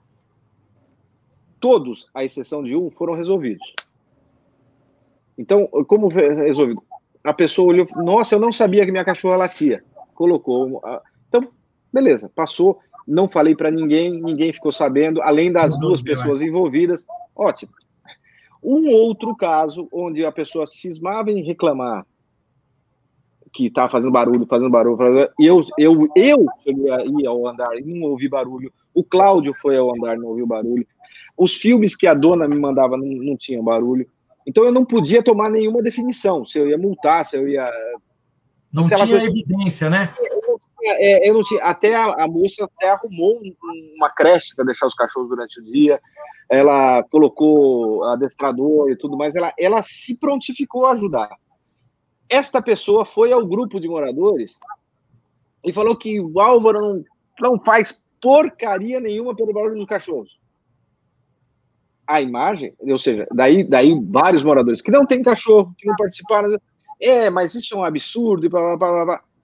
Todos, à exceção de um, foram resolvidos. Então, como foi resolvido? A pessoa olhou, nossa, eu não sabia que minha cachorra latia. Colocou. Então, beleza, passou. Não falei para ninguém, ninguém ficou sabendo, além das duas pessoas envolvidas. Ótimo. Um outro caso, onde a pessoa cismava em reclamar que estava fazendo barulho, fazendo barulho, e eu, eu, eu cheguei ao andar e não ouvi barulho, o Cláudio foi ao andar e não ouviu barulho, os filmes que a dona me mandava não, não tinham barulho, então eu não podia tomar nenhuma definição, se eu ia multar, se eu ia... Não tinha coisa... evidência, né? Eu não tinha, é, eu não tinha, até a, a moça até arrumou um, uma creche para deixar os cachorros durante o dia, ela colocou adestrador e tudo mais, ela, ela se prontificou a ajudar. Esta pessoa foi ao grupo de moradores e falou que o Álvaro não, não faz porcaria nenhuma pelo barulho dos cachorros. A imagem, ou seja, daí, daí vários moradores que não tem cachorro, que não participaram, é, mas isso é um absurdo, e blá, blá, blá, blá.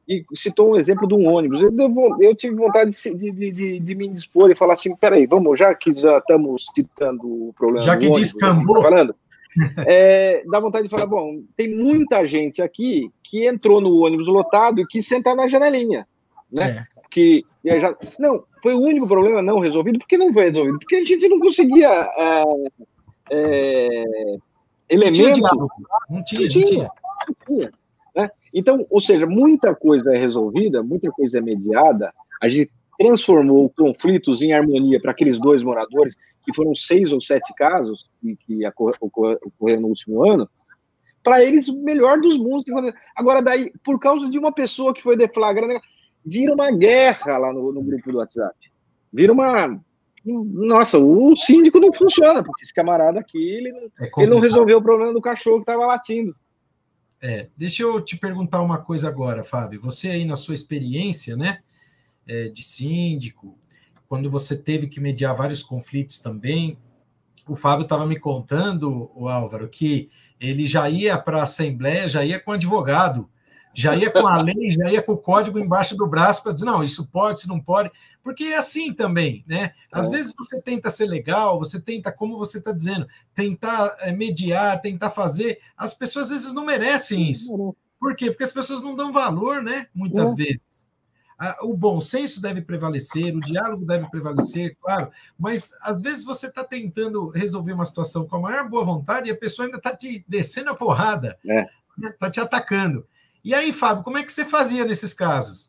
e citou um exemplo de um ônibus. Eu, eu tive vontade de, de, de, de me indispor e falar assim, peraí, vamos, já que já estamos citando o problema já do que ônibus, descambou, tá falando, é, dá vontade de falar, bom, tem muita gente aqui que entrou no ônibus lotado e quis sentar na janelinha, né? É. Que, já, não, foi o único problema não resolvido. Por que não foi resolvido? Porque a gente não conseguia é, é, elementos... Não tinha diálogo. Não tinha, não tinha. Não tinha, não tinha né? Então, ou seja, muita coisa é resolvida, muita coisa é mediada, a gente transformou conflitos em harmonia para aqueles dois moradores, que foram seis ou sete casos que, que ocorreram no último ano, para eles o melhor dos mundos. Agora, daí, por causa de uma pessoa que foi deflagrada, vira uma guerra lá no, no grupo do WhatsApp. Vira uma... Nossa, o síndico não funciona, porque esse camarada aqui, ele não, é ele não resolveu o problema do cachorro que estava latindo. É, deixa eu te perguntar uma coisa agora, Fábio. Você aí, na sua experiência, né, é, de síndico, quando você teve que mediar vários conflitos também, o Fábio estava me contando, o Álvaro, que ele já ia para a Assembleia, já ia com advogado, já ia com a lei, já ia com o código embaixo do braço para dizer, não, isso pode, isso não pode, porque é assim também, né? Às é. vezes você tenta ser legal, você tenta, como você está dizendo, tentar mediar, tentar fazer, as pessoas às vezes não merecem isso. Por quê? Porque as pessoas não dão valor, né? Muitas é. vezes. O bom senso deve prevalecer, o diálogo deve prevalecer, claro, mas às vezes você está tentando resolver uma situação com a maior boa vontade e a pessoa ainda está te descendo a porrada, está é. te atacando. E aí, Fábio, como é que você fazia nesses casos?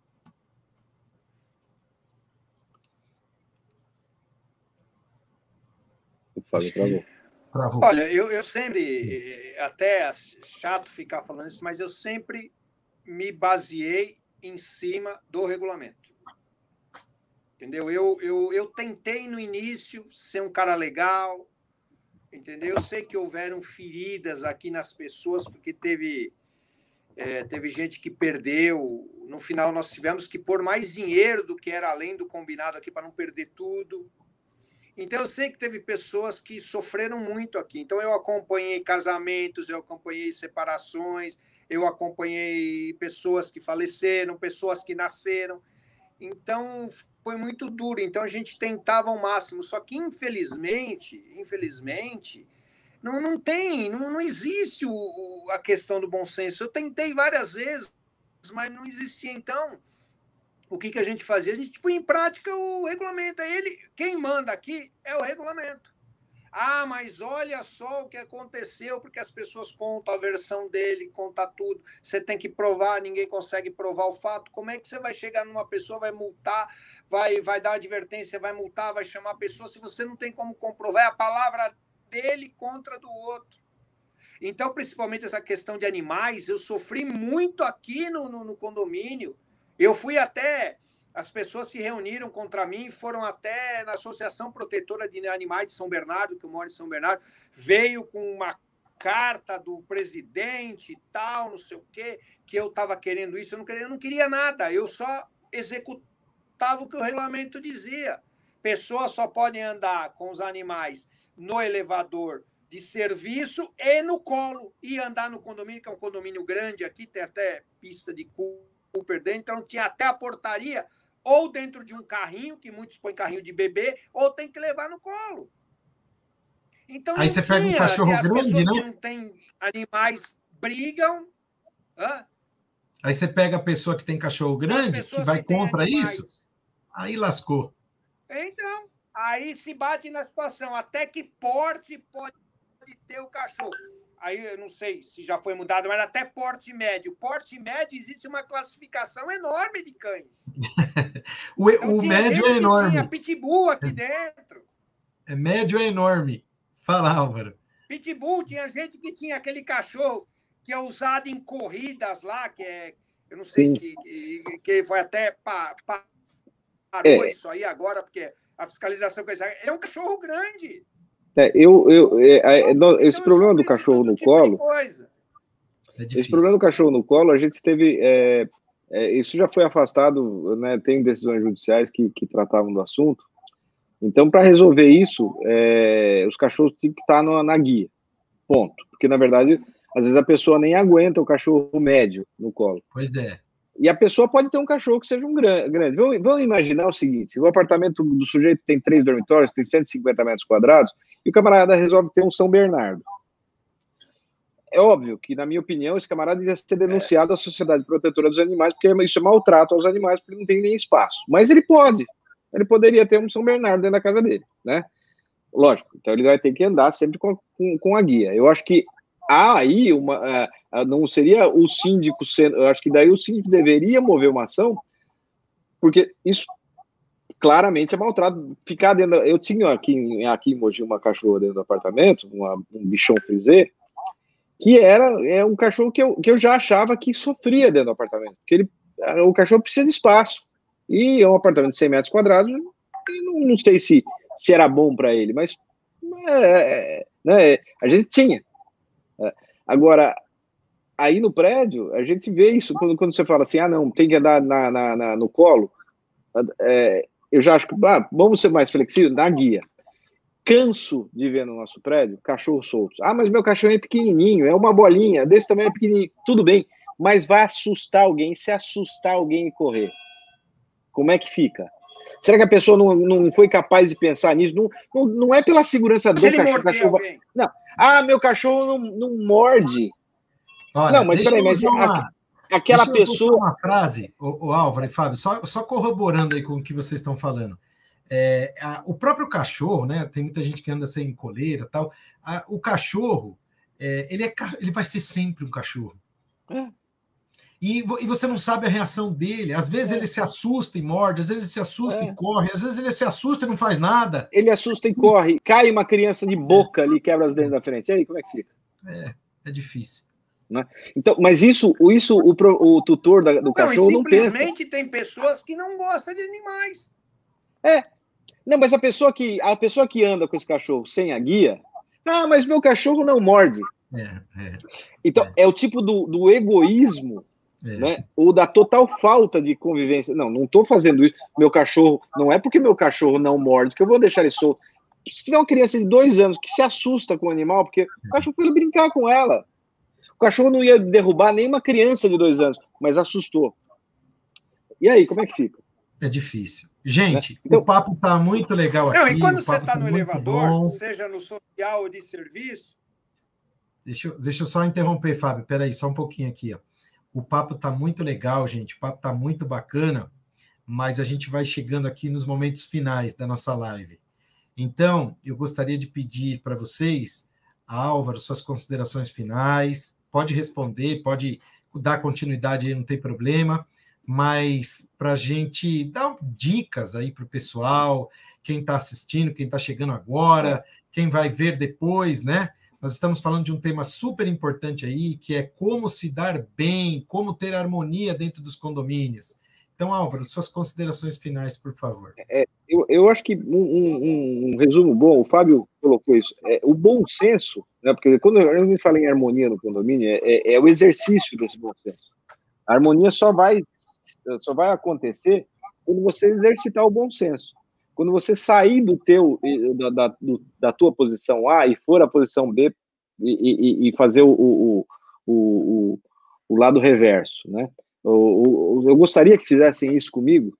O Fábio travou. Travou. Olha, eu, eu sempre, até chato ficar falando isso, mas eu sempre me baseei em cima do regulamento. Entendeu? Eu, eu, eu tentei no início ser um cara legal, entendeu? Eu sei que houveram feridas aqui nas pessoas, porque teve... É, teve gente que perdeu. No final, nós tivemos que pôr mais dinheiro do que era além do combinado aqui para não perder tudo. Então, eu sei que teve pessoas que sofreram muito aqui. Então, eu acompanhei casamentos, eu acompanhei separações, eu acompanhei pessoas que faleceram, pessoas que nasceram. Então, foi muito duro. Então, a gente tentava ao máximo. Só que, infelizmente, infelizmente... Não, não tem, não, não existe o, o, a questão do bom senso. Eu tentei várias vezes, mas não existia. Então, o que, que a gente fazia? A gente põe em prática o regulamento. Ele, quem manda aqui é o regulamento. Ah, mas olha só o que aconteceu, porque as pessoas contam a versão dele, conta tudo. Você tem que provar, ninguém consegue provar o fato. Como é que você vai chegar numa pessoa, vai multar, vai, vai dar advertência, vai multar, vai chamar a pessoa, se você não tem como comprovar? É a palavra dele contra do outro. Então, principalmente essa questão de animais, eu sofri muito aqui no, no, no condomínio. Eu fui até... As pessoas se reuniram contra mim, foram até na Associação Protetora de Animais de São Bernardo, que eu moro em São Bernardo, veio com uma carta do presidente e tal, não sei o quê, que eu estava querendo isso. Eu não queria, eu não queria nada, eu só executava o que o regulamento dizia. Pessoas só podem andar com os animais no elevador de serviço e no colo, e andar no condomínio, que é um condomínio grande aqui, tem até pista de Cooper dentro, então tinha até a portaria, ou dentro de um carrinho, que muitos põem carrinho de bebê, ou tem que levar no colo. Então, aí você tinha, pega um cachorro as grande, pessoas né? que não têm animais brigam. Hã? Aí você pega a pessoa que tem cachorro grande, que vai que contra animais... isso, aí lascou. Então, aí se bate na situação, até que porte pode ter o cachorro. Aí eu não sei se já foi mudado, mas até porte médio. Porte médio, existe uma classificação enorme de cães. o então, o médio é enorme. Tinha pitbull aqui dentro. É, médio é enorme. Fala, Álvaro. Pitbull, tinha gente que tinha aquele cachorro que é usado em corridas lá, que é, eu não sei Sim. se que, que foi até pa, pa, parou é. isso aí agora, porque a fiscalização que é um cachorro grande. É, eu, eu, é, é, então, esse problema do cachorro no tipo colo, é esse problema do cachorro no colo, a gente teve, é, é, isso já foi afastado, né, tem decisões judiciais que, que tratavam do assunto. Então, para resolver isso, é, os cachorros tinham que estar na, na guia, ponto. Porque, na verdade, às vezes a pessoa nem aguenta o cachorro médio no colo. Pois é. E a pessoa pode ter um cachorro que seja um grande. Vamos, vamos imaginar o seguinte, se o apartamento do sujeito tem três dormitórios, tem cento e cinquenta metros quadrados, e o camarada resolve ter um São Bernardo. É óbvio que, na minha opinião, esse camarada devia ser denunciado à Sociedade Protetora dos Animais, porque isso é maltrato aos animais, porque não tem nem espaço. Mas ele pode. Ele poderia ter um São Bernardo dentro da casa dele, né? Lógico. Então ele vai ter que andar sempre com, com, com a guia. Eu acho que há aí uma... Uh, não seria o síndico sendo... Eu acho que daí o síndico deveria mover uma ação, porque isso claramente é maltrato. Ficar dentro... Eu tinha aqui, aqui em Mogi uma cachorra dentro do apartamento, uma, um bichão frisé, que era é um cachorro que eu, que eu já achava que sofria dentro do apartamento, porque ele, o cachorro precisa de espaço, e é um apartamento de cem metros quadrados, não, não sei se, se era bom para ele, mas é, né, a gente tinha. Agora, aí no prédio, a gente vê isso, quando, quando você fala assim, ah não, tem que andar na, na, na, no colo, é, eu já acho que, ah, vamos ser mais flexíveis, na guia. Canso de ver no nosso prédio cachorros soltos. Ah, mas meu cachorro é pequenininho, é uma bolinha, desse também é pequenininho. Tudo bem, mas vai assustar alguém, se assustar alguém e correr. Como é que fica? Será que a pessoa não, não foi capaz de pensar nisso? Não, não, não é pela segurança do cachorro. cachorro não. Ah, meu cachorro não, não morde. Olha, não, mas peraí, mas uma, aquela pessoa... uma frase, o, o Álvaro e Fábio, só, só corroborando aí com o que vocês estão falando. É, a, o próprio cachorro, né? Tem muita gente que anda sem coleira, tal. A, o cachorro, é, ele, é, ele vai ser sempre um cachorro. É. E, e você não sabe a reação dele. Às vezes é. ele se assusta e morde, às vezes ele se assusta é. e corre, às vezes ele se assusta e não faz nada. Ele assusta e corre, cai uma criança de boca ali, quebra os dentes da frente. E aí, como é que fica? É, é difícil. Né? Então, mas isso, isso o, o tutor da, do não, cachorro não pensa. Simplesmente tem pessoas que não gostam de animais. É. Não, mas a pessoa que a pessoa que anda com esse cachorro sem a guia, ah, mas meu cachorro não morde. É, é, então, é. é o tipo do, do egoísmo, é. né? Ou da total falta de convivência. Não, não estou fazendo isso. Meu cachorro, não é porque meu cachorro não morde que eu vou deixar ele solto. Se tiver uma criança de dois anos que se assusta com o animal, porque o cachorro foi brincar com ela. O cachorro não ia derrubar nenhuma criança de dois anos, mas assustou. E aí, como é que fica? É difícil. Gente, então, o papo está muito legal aqui. Não, e quando você está no elevador, bom. seja no social ou de serviço... Deixa eu, deixa eu só interromper, Fábio. Espera aí, só um pouquinho aqui. Ó. O papo está muito legal, gente. O papo está muito bacana, mas a gente vai chegando aqui nos momentos finais da nossa live. Então, eu gostaria de pedir para vocês, Álvaro, suas considerações finais. Pode responder, pode dar continuidade aí, não tem problema. Mas para a gente dar dicas aí para o pessoal, quem está assistindo, quem está chegando agora, quem vai ver depois, né? Nós estamos falando de um tema super importante aí, que é como se dar bem, como ter harmonia dentro dos condomínios. Então, Álvaro, suas considerações finais, por favor. É, eu, eu acho que um, um, um resumo bom, o Fábio colocou isso, é, o bom senso, né? Porque quando a gente fala em harmonia no condomínio, é, é, é o exercício desse bom senso. A harmonia só vai só vai acontecer quando você exercitar o bom senso. Quando você sair do teu, da, da, da tua posição A e for a posição B e, e, e fazer o, o, o, o, o lado reverso, né? Eu, eu gostaria que fizessem isso comigo,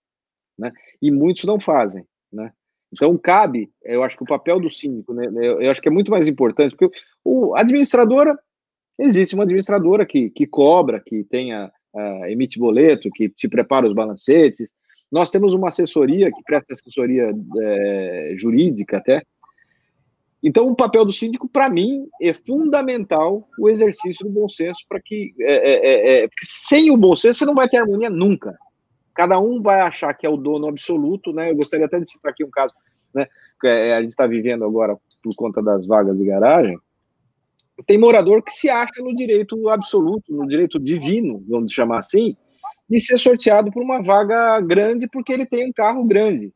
né? E muitos não fazem, né? Então cabe, eu acho que o papel do síndico, né? Eu, eu acho que é muito mais importante, porque o, a administradora, existe uma administradora que, que cobra, que tenha Uh, emite boleto, que te prepara os balancetes. Nós temos uma assessoria que presta assessoria é, jurídica até. Então, o papel do síndico, para mim, é fundamental o exercício do bom senso, para que, é, é, é, porque sem o bom senso você não vai ter harmonia nunca. Cada um vai achar que é o dono absoluto, né? Eu gostaria até de citar aqui um caso, né? Que a gente está vivendo agora por conta das vagas de garagem. Tem morador que se acha no direito absoluto, no direito divino, vamos chamar assim, de ser sorteado por uma vaga grande porque ele tem um carro grande.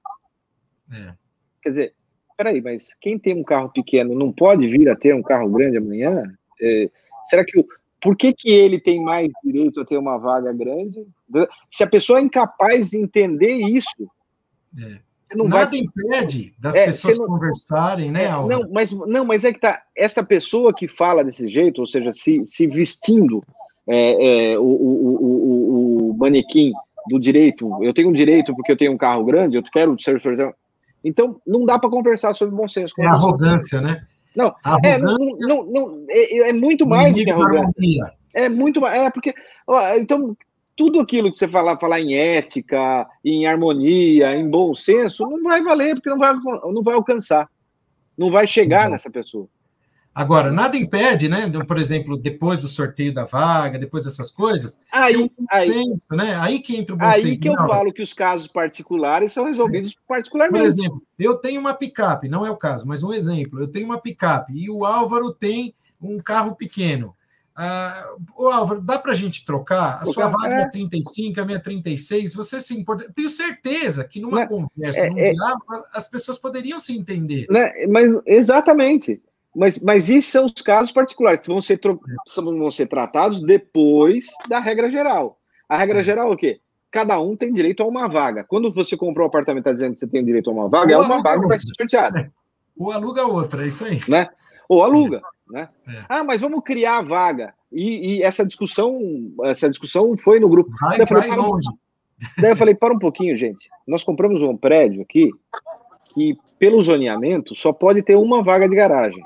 É. Quer dizer, peraí, mas quem tem um carro pequeno não pode vir a ter um carro grande amanhã? É, será que o, por que que ele tem mais direito a ter uma vaga grande? Se a pessoa é incapaz de entender isso... É. Não Nada vai... impede das é, pessoas não... conversarem, né, Álvaro? Não, mas, não, mas é que tá, essa pessoa que fala desse jeito, ou seja, se, se vestindo é, é, o, o, o, o manequim do direito, eu tenho um direito porque eu tenho um carro grande, eu quero ser sorteado. Então, não dá para conversar sobre bom senso. É arrogância, né? Não, é, não, não, não, é, é muito mais do que arrogância. É muito mais, é porque, ó, então, tudo aquilo que você falar, falar em ética, em harmonia, em bom senso, não vai valer, porque não vai, não vai alcançar, não vai chegar uhum. nessa pessoa. Agora, nada impede, né? Por exemplo, depois do sorteio da vaga, depois dessas coisas, aí, tem um bom aí, senso, né? Aí que entra o bom aí senso. Aí que eu não, falo que os casos particulares são resolvidos é. particularmente. Por exemplo, eu tenho uma picape, não é o caso, mas um exemplo, eu tenho uma picape e o Álvaro tem um carro pequeno. Ah, o Álvaro, dá para a gente trocar? A sua vaga é trinta e cinco, a minha trinta e seis, você se importa. Tenho certeza que numa não, conversa, é, num é, diálogo, as pessoas poderiam se entender. Né, mas, exatamente. Mas, mas isso são os casos particulares que vão ser, vão ser tratados depois da regra geral. A regra geral é o quê? Cada um tem direito a uma vaga. Quando você comprou um apartamento e está dizendo que você tem direito a uma vaga, Ou é uma vaga outra. que vai ser sorteada. Ou aluga outra, é isso aí. Né? Ou aluga. Né? É. Ah, mas vamos criar a vaga. E, e essa discussão essa discussão foi no grupo. Vai, daí, eu falei, vai para longe. Um... daí eu falei, para um pouquinho, gente. Nós compramos um prédio aqui que, pelo zoneamento, só pode ter uma vaga de garagem.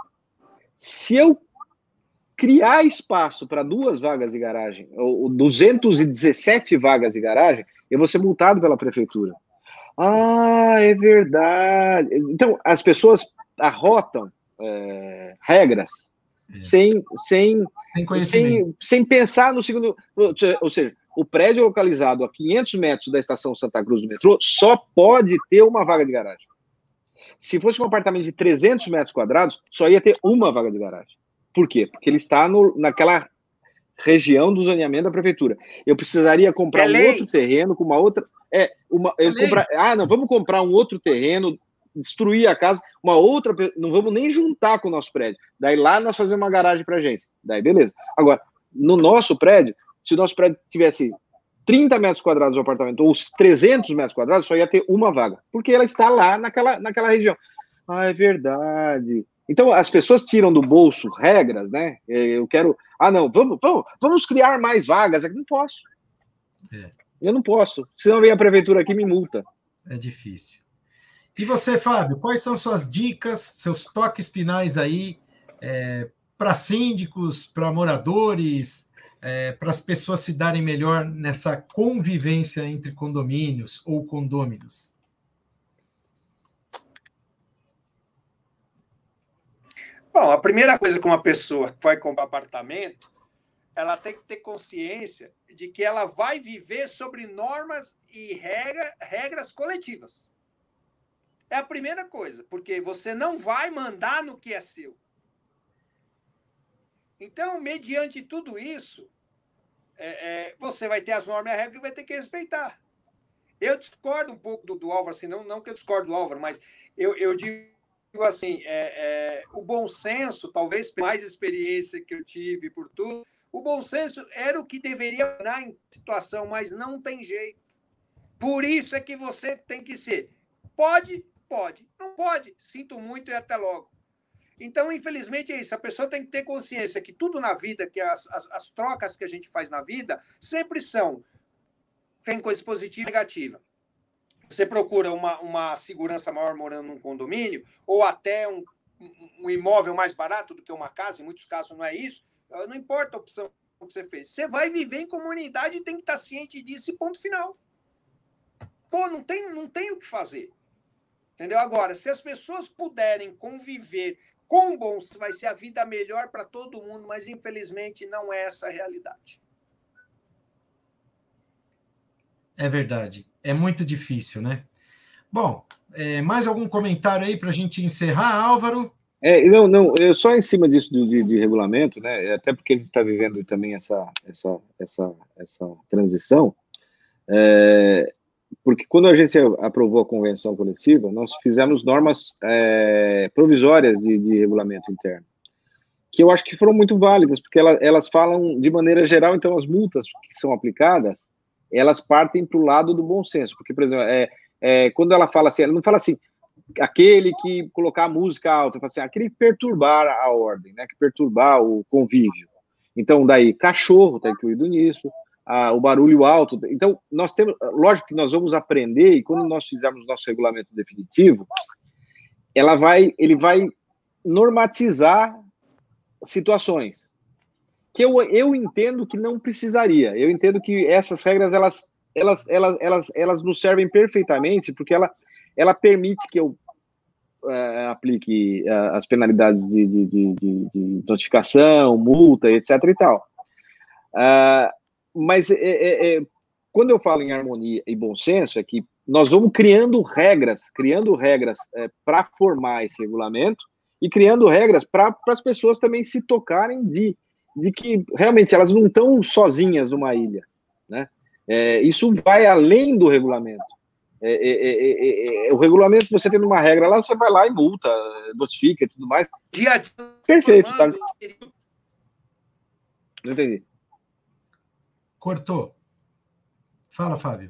Se eu criar espaço para duas vagas de garagem, ou duzentas e dezessete vagas de garagem, eu vou ser multado pela prefeitura. Ah, é verdade. Então, as pessoas arrotam é, regras é. sem, sem, sem, sem, sem pensar no segundo... Ou seja, o prédio localizado a quinhentos metros da estação Santa Cruz do metrô só pode ter uma vaga de garagem. Se fosse um apartamento de trezentos metros quadrados, só ia ter uma vaga de garagem. Por quê? Porque ele está no, naquela região do zoneamento da prefeitura. Eu precisaria comprar é um outro terreno com uma outra... É, uma, eu é comprar, ah, não, vamos comprar um outro terreno, destruir a casa, uma outra... Não vamos nem juntar com o nosso prédio. Daí lá nós fazemos uma garagem para agência. Daí beleza. Agora, no nosso prédio, se o nosso prédio tivesse trinta metros quadrados de apartamento, ou os trezentos metros quadrados, só ia ter uma vaga, porque ela está lá naquela, naquela região. Ah, é verdade. Então, as pessoas tiram do bolso regras, né? Eu quero... Ah, não, vamos, vamos, vamos criar mais vagas. Eu não posso. É. Eu não posso. Senão vem a prefeitura aqui e me multa. É difícil. E você, Fábio, quais são suas dicas, seus toques finais aí é, para síndicos, para moradores... É, para as pessoas se darem melhor nessa convivência entre condomínios ou condôminos? Bom, a primeira coisa que uma pessoa que vai comprar apartamento, ela tem que ter consciência de que ela vai viver sobre normas e regra, regras coletivas. É a primeira coisa, porque você não vai mandar no que é seu. Então, mediante tudo isso, É, é, você vai ter as normas e a regra e vai ter que respeitar. Eu discordo um pouco do, do Álvaro, assim, não, não que eu discordo do Álvaro, mas eu, eu digo assim, é, é, o bom senso, talvez mais experiência que eu tive por tudo, o bom senso era o que deveria dar em situação, mas não tem jeito. Por isso é que você tem que ser. Pode? Pode. Não pode. Sinto muito e até logo. Então, infelizmente, é isso. A pessoa tem que ter consciência que tudo na vida, que as, as, as trocas que a gente faz na vida, sempre são. Tem coisa positiva e negativa. Você procura uma, uma segurança maior morando num condomínio, ou até um, um imóvel mais barato do que uma casa, em muitos casos não é isso, não importa a opção que você fez. Você vai viver em comunidade e tem que estar ciente disso e ponto final. Pô, não tem, não tem o que fazer. Entendeu? Agora, se as pessoas puderem conviver com bom, vai ser a vida melhor para todo mundo, mas infelizmente não é essa a realidade. É verdade. É muito difícil, né? Bom, é, mais algum comentário aí para a gente encerrar, Álvaro? É, não, não, eu só em cima disso de, de, de regulamento, né? Até porque a gente está vivendo também essa, essa, essa, essa transição. É, porque quando a gente aprovou a convenção coletiva, nós fizemos normas é, provisórias de, de regulamento interno, que eu acho que foram muito válidas, porque elas, elas falam de maneira geral, então as multas que são aplicadas, elas partem para o lado do bom senso, porque, por exemplo, é, é, quando ela fala assim, ela não fala assim, aquele que colocar a música alta, fala assim, aquele que perturbar a ordem, né, que perturbar o convívio. Então, daí, cachorro está incluído nisso, a, o barulho alto. Então, nós temos, lógico que nós vamos aprender, e quando nós fizermos nosso regulamento definitivo, ela vai, ele vai normatizar situações que eu, eu entendo que não precisaria. Eu entendo que essas regras, elas, elas, elas, elas, elas nos servem perfeitamente, porque ela, ela permite que eu uh, aplique uh, as penalidades de, de, de, de, de notificação, multa, etc e tal. Uh, mas é, é, é, quando eu falo em harmonia e bom senso, é que nós vamos criando regras, criando regras é, para formar esse regulamento e criando regras para as pessoas também se tocarem de, de que realmente elas não estão sozinhas numa ilha, né? É, isso vai além do regulamento. É, é, é, é, o regulamento, você tendo uma regra lá, você vai lá e multa, notifica e tudo mais. Dia Perfeito, tá? Não entendi. Cortou. Fala, Fábio.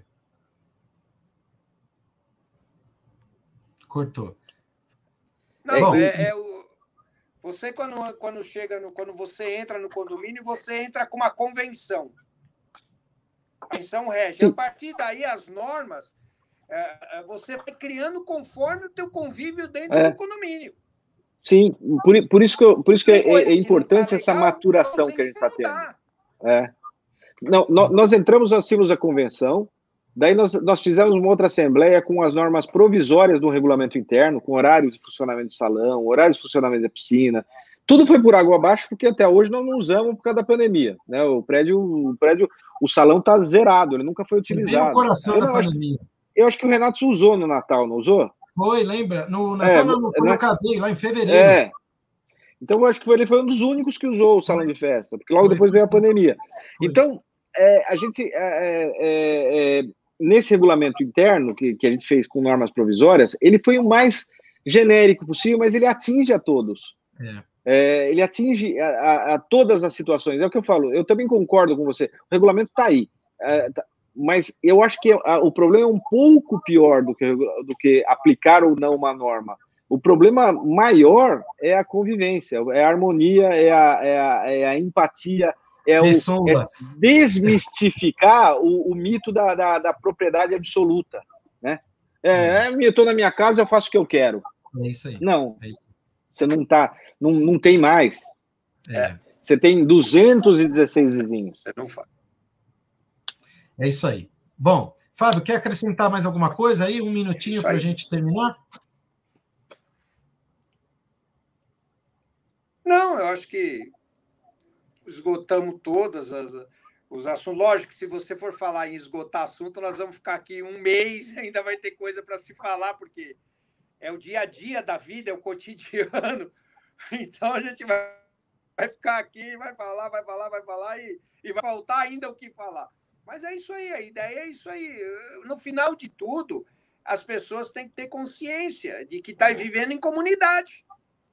Cortou. Não, Bom, é, é o, você quando, quando chega, no, quando você entra no condomínio, você entra com uma convenção. A convenção rege. Sim. A partir daí, as normas, é, você vai criando conforme o teu convívio dentro É. do condomínio. Sim, por, por isso que, eu, por isso que é, é importante tá essa legal, maturação você que a gente está tendo. mudar. É. Não, nós, nós entramos, assistimos a convenção, daí nós, nós fizemos uma outra assembleia com as normas provisórias do regulamento interno, com horários de funcionamento de salão, horários de funcionamento da piscina. Tudo foi por água abaixo, porque até hoje nós não usamos por causa da pandemia, né? O prédio, o, prédio, o salão está zerado, ele nunca foi utilizado. Deu o coração eu, da não, acho, pandemia. eu acho que o Renato usou no Natal, não usou? Foi, lembra? No Natal, É, não, quando né? eu casei, lá em fevereiro. É. Então, eu acho que foi, ele foi um dos únicos que usou o salão de festa, porque logo Foi. depois veio a pandemia. Foi. Então, é, a gente, é, é, é, nesse regulamento interno, que, que a gente fez com normas provisórias, ele foi o mais genérico possível, mas ele atinge a todos. É. É, ele atinge a, a, a todas as situações. É o que eu falo, eu também concordo com você. O regulamento está aí. É, tá, mas eu acho que a, o problema é um pouco pior do que, do que aplicar ou não uma norma. O problema maior é a convivência, é a harmonia, é a, é a, é a empatia, é, o, é desmistificar o, o mito da, da, da propriedade absoluta, né? É, é. Eu estou na minha casa, eu faço o que eu quero. É isso aí. Não, é isso. Você não tá, não, não tem mais. É. Você tem duzentos e dezesseis vizinhos. Você não faz. É isso aí. Bom, Fábio, quer acrescentar mais alguma coisa aí? Um minutinho para a gente terminar? Não, eu acho que esgotamos todas as, os assuntos. Lógico que se você for falar em esgotar assunto, nós vamos ficar aqui um mês e ainda vai ter coisa para se falar, porque é o dia a dia da vida, é o cotidiano. Então a gente vai, vai ficar aqui, vai falar, vai falar, vai falar e, e vai faltar ainda o que falar. Mas é isso aí, a ideia é isso aí. No final de tudo, as pessoas têm que ter consciência de que está vivendo em comunidade.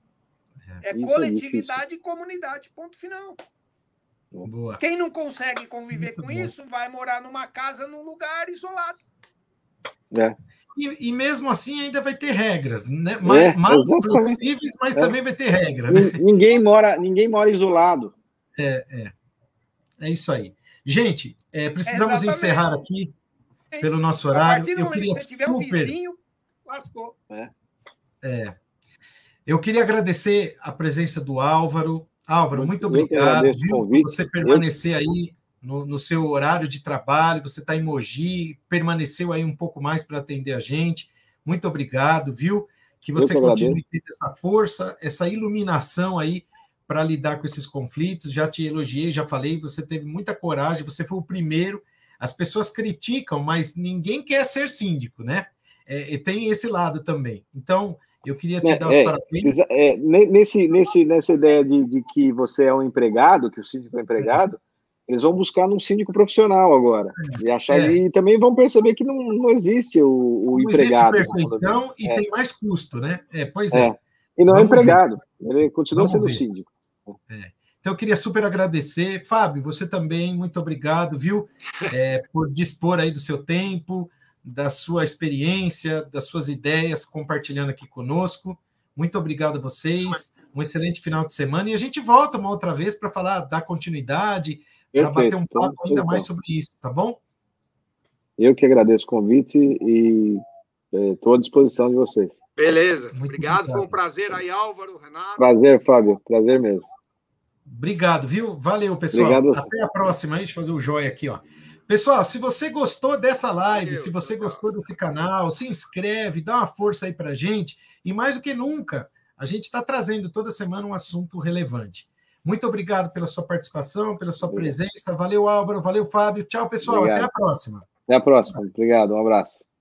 É isso, coletividade isso. e comunidade, ponto final. Boa. Quem não consegue conviver com isso vai morar numa casa, num lugar isolado. É. E, e mesmo assim ainda vai ter regras, né? Mais, é, mais flexíveis, mas é. também vai ter regra. Né? Ninguém mora, ninguém mora isolado. É, é. É isso aí. Gente, é, precisamos Exatamente. encerrar aqui pelo nosso horário. A partir do eu momento queria que você tiver super... um vizinho, lascou. É. É. Eu queria agradecer a presença do Álvaro. Álvaro, muito, muito obrigado viu, por você permanecer eu... aí no, no seu horário de trabalho. Você está em Mogi, permaneceu aí um pouco mais para atender a gente. Muito obrigado, viu? Que você continue tendo essa força, essa iluminação aí para lidar com esses conflitos. Já te elogiei, já falei, você teve muita coragem, você foi o primeiro. As pessoas criticam, mas ninguém quer ser síndico, né? É, e tem esse lado também. Então, eu queria te é, dar os é, parabéns. É, nesse, nesse, nessa ideia de, de que você é um empregado, que o síndico é um empregado, é. eles vão buscar num síndico profissional agora. É. E, achar, é. e também vão perceber que não, não existe o, o não empregado. Não existe perfeição e tem mais custo, né? É, pois é. é. E não Vamos é empregado, ver. Ele continua Vamos sendo ver. síndico. É. Então, eu queria super agradecer. Fábio, você também, muito obrigado, viu? É, por dispor aí do seu tempo, da sua experiência, das suas ideias, compartilhando aqui conosco. Muito obrigado a vocês. Um excelente final de semana. E a gente volta uma outra vez para falar, dar continuidade, para bater um papo ainda mais sobre isso, tá bom? Eu que agradeço o convite e estou à disposição de vocês. Beleza, muito obrigado. obrigado. Foi um prazer aí, Álvaro, Renato. Prazer, Fábio, prazer mesmo. Obrigado, viu? Valeu, pessoal. Obrigado. Até a próxima. Deixa eu fazer o joia aqui, ó. Pessoal, se você gostou dessa live, Valeu, se você tchau. gostou desse canal, se inscreve, dá uma força aí pra gente. E mais do que nunca, a gente está trazendo toda semana um assunto relevante. Muito obrigado pela sua participação, pela sua obrigado. presença. Valeu, Álvaro. Valeu, Fábio. Tchau, pessoal. Obrigado. Até a próxima. Até a próxima. Obrigado. Um abraço.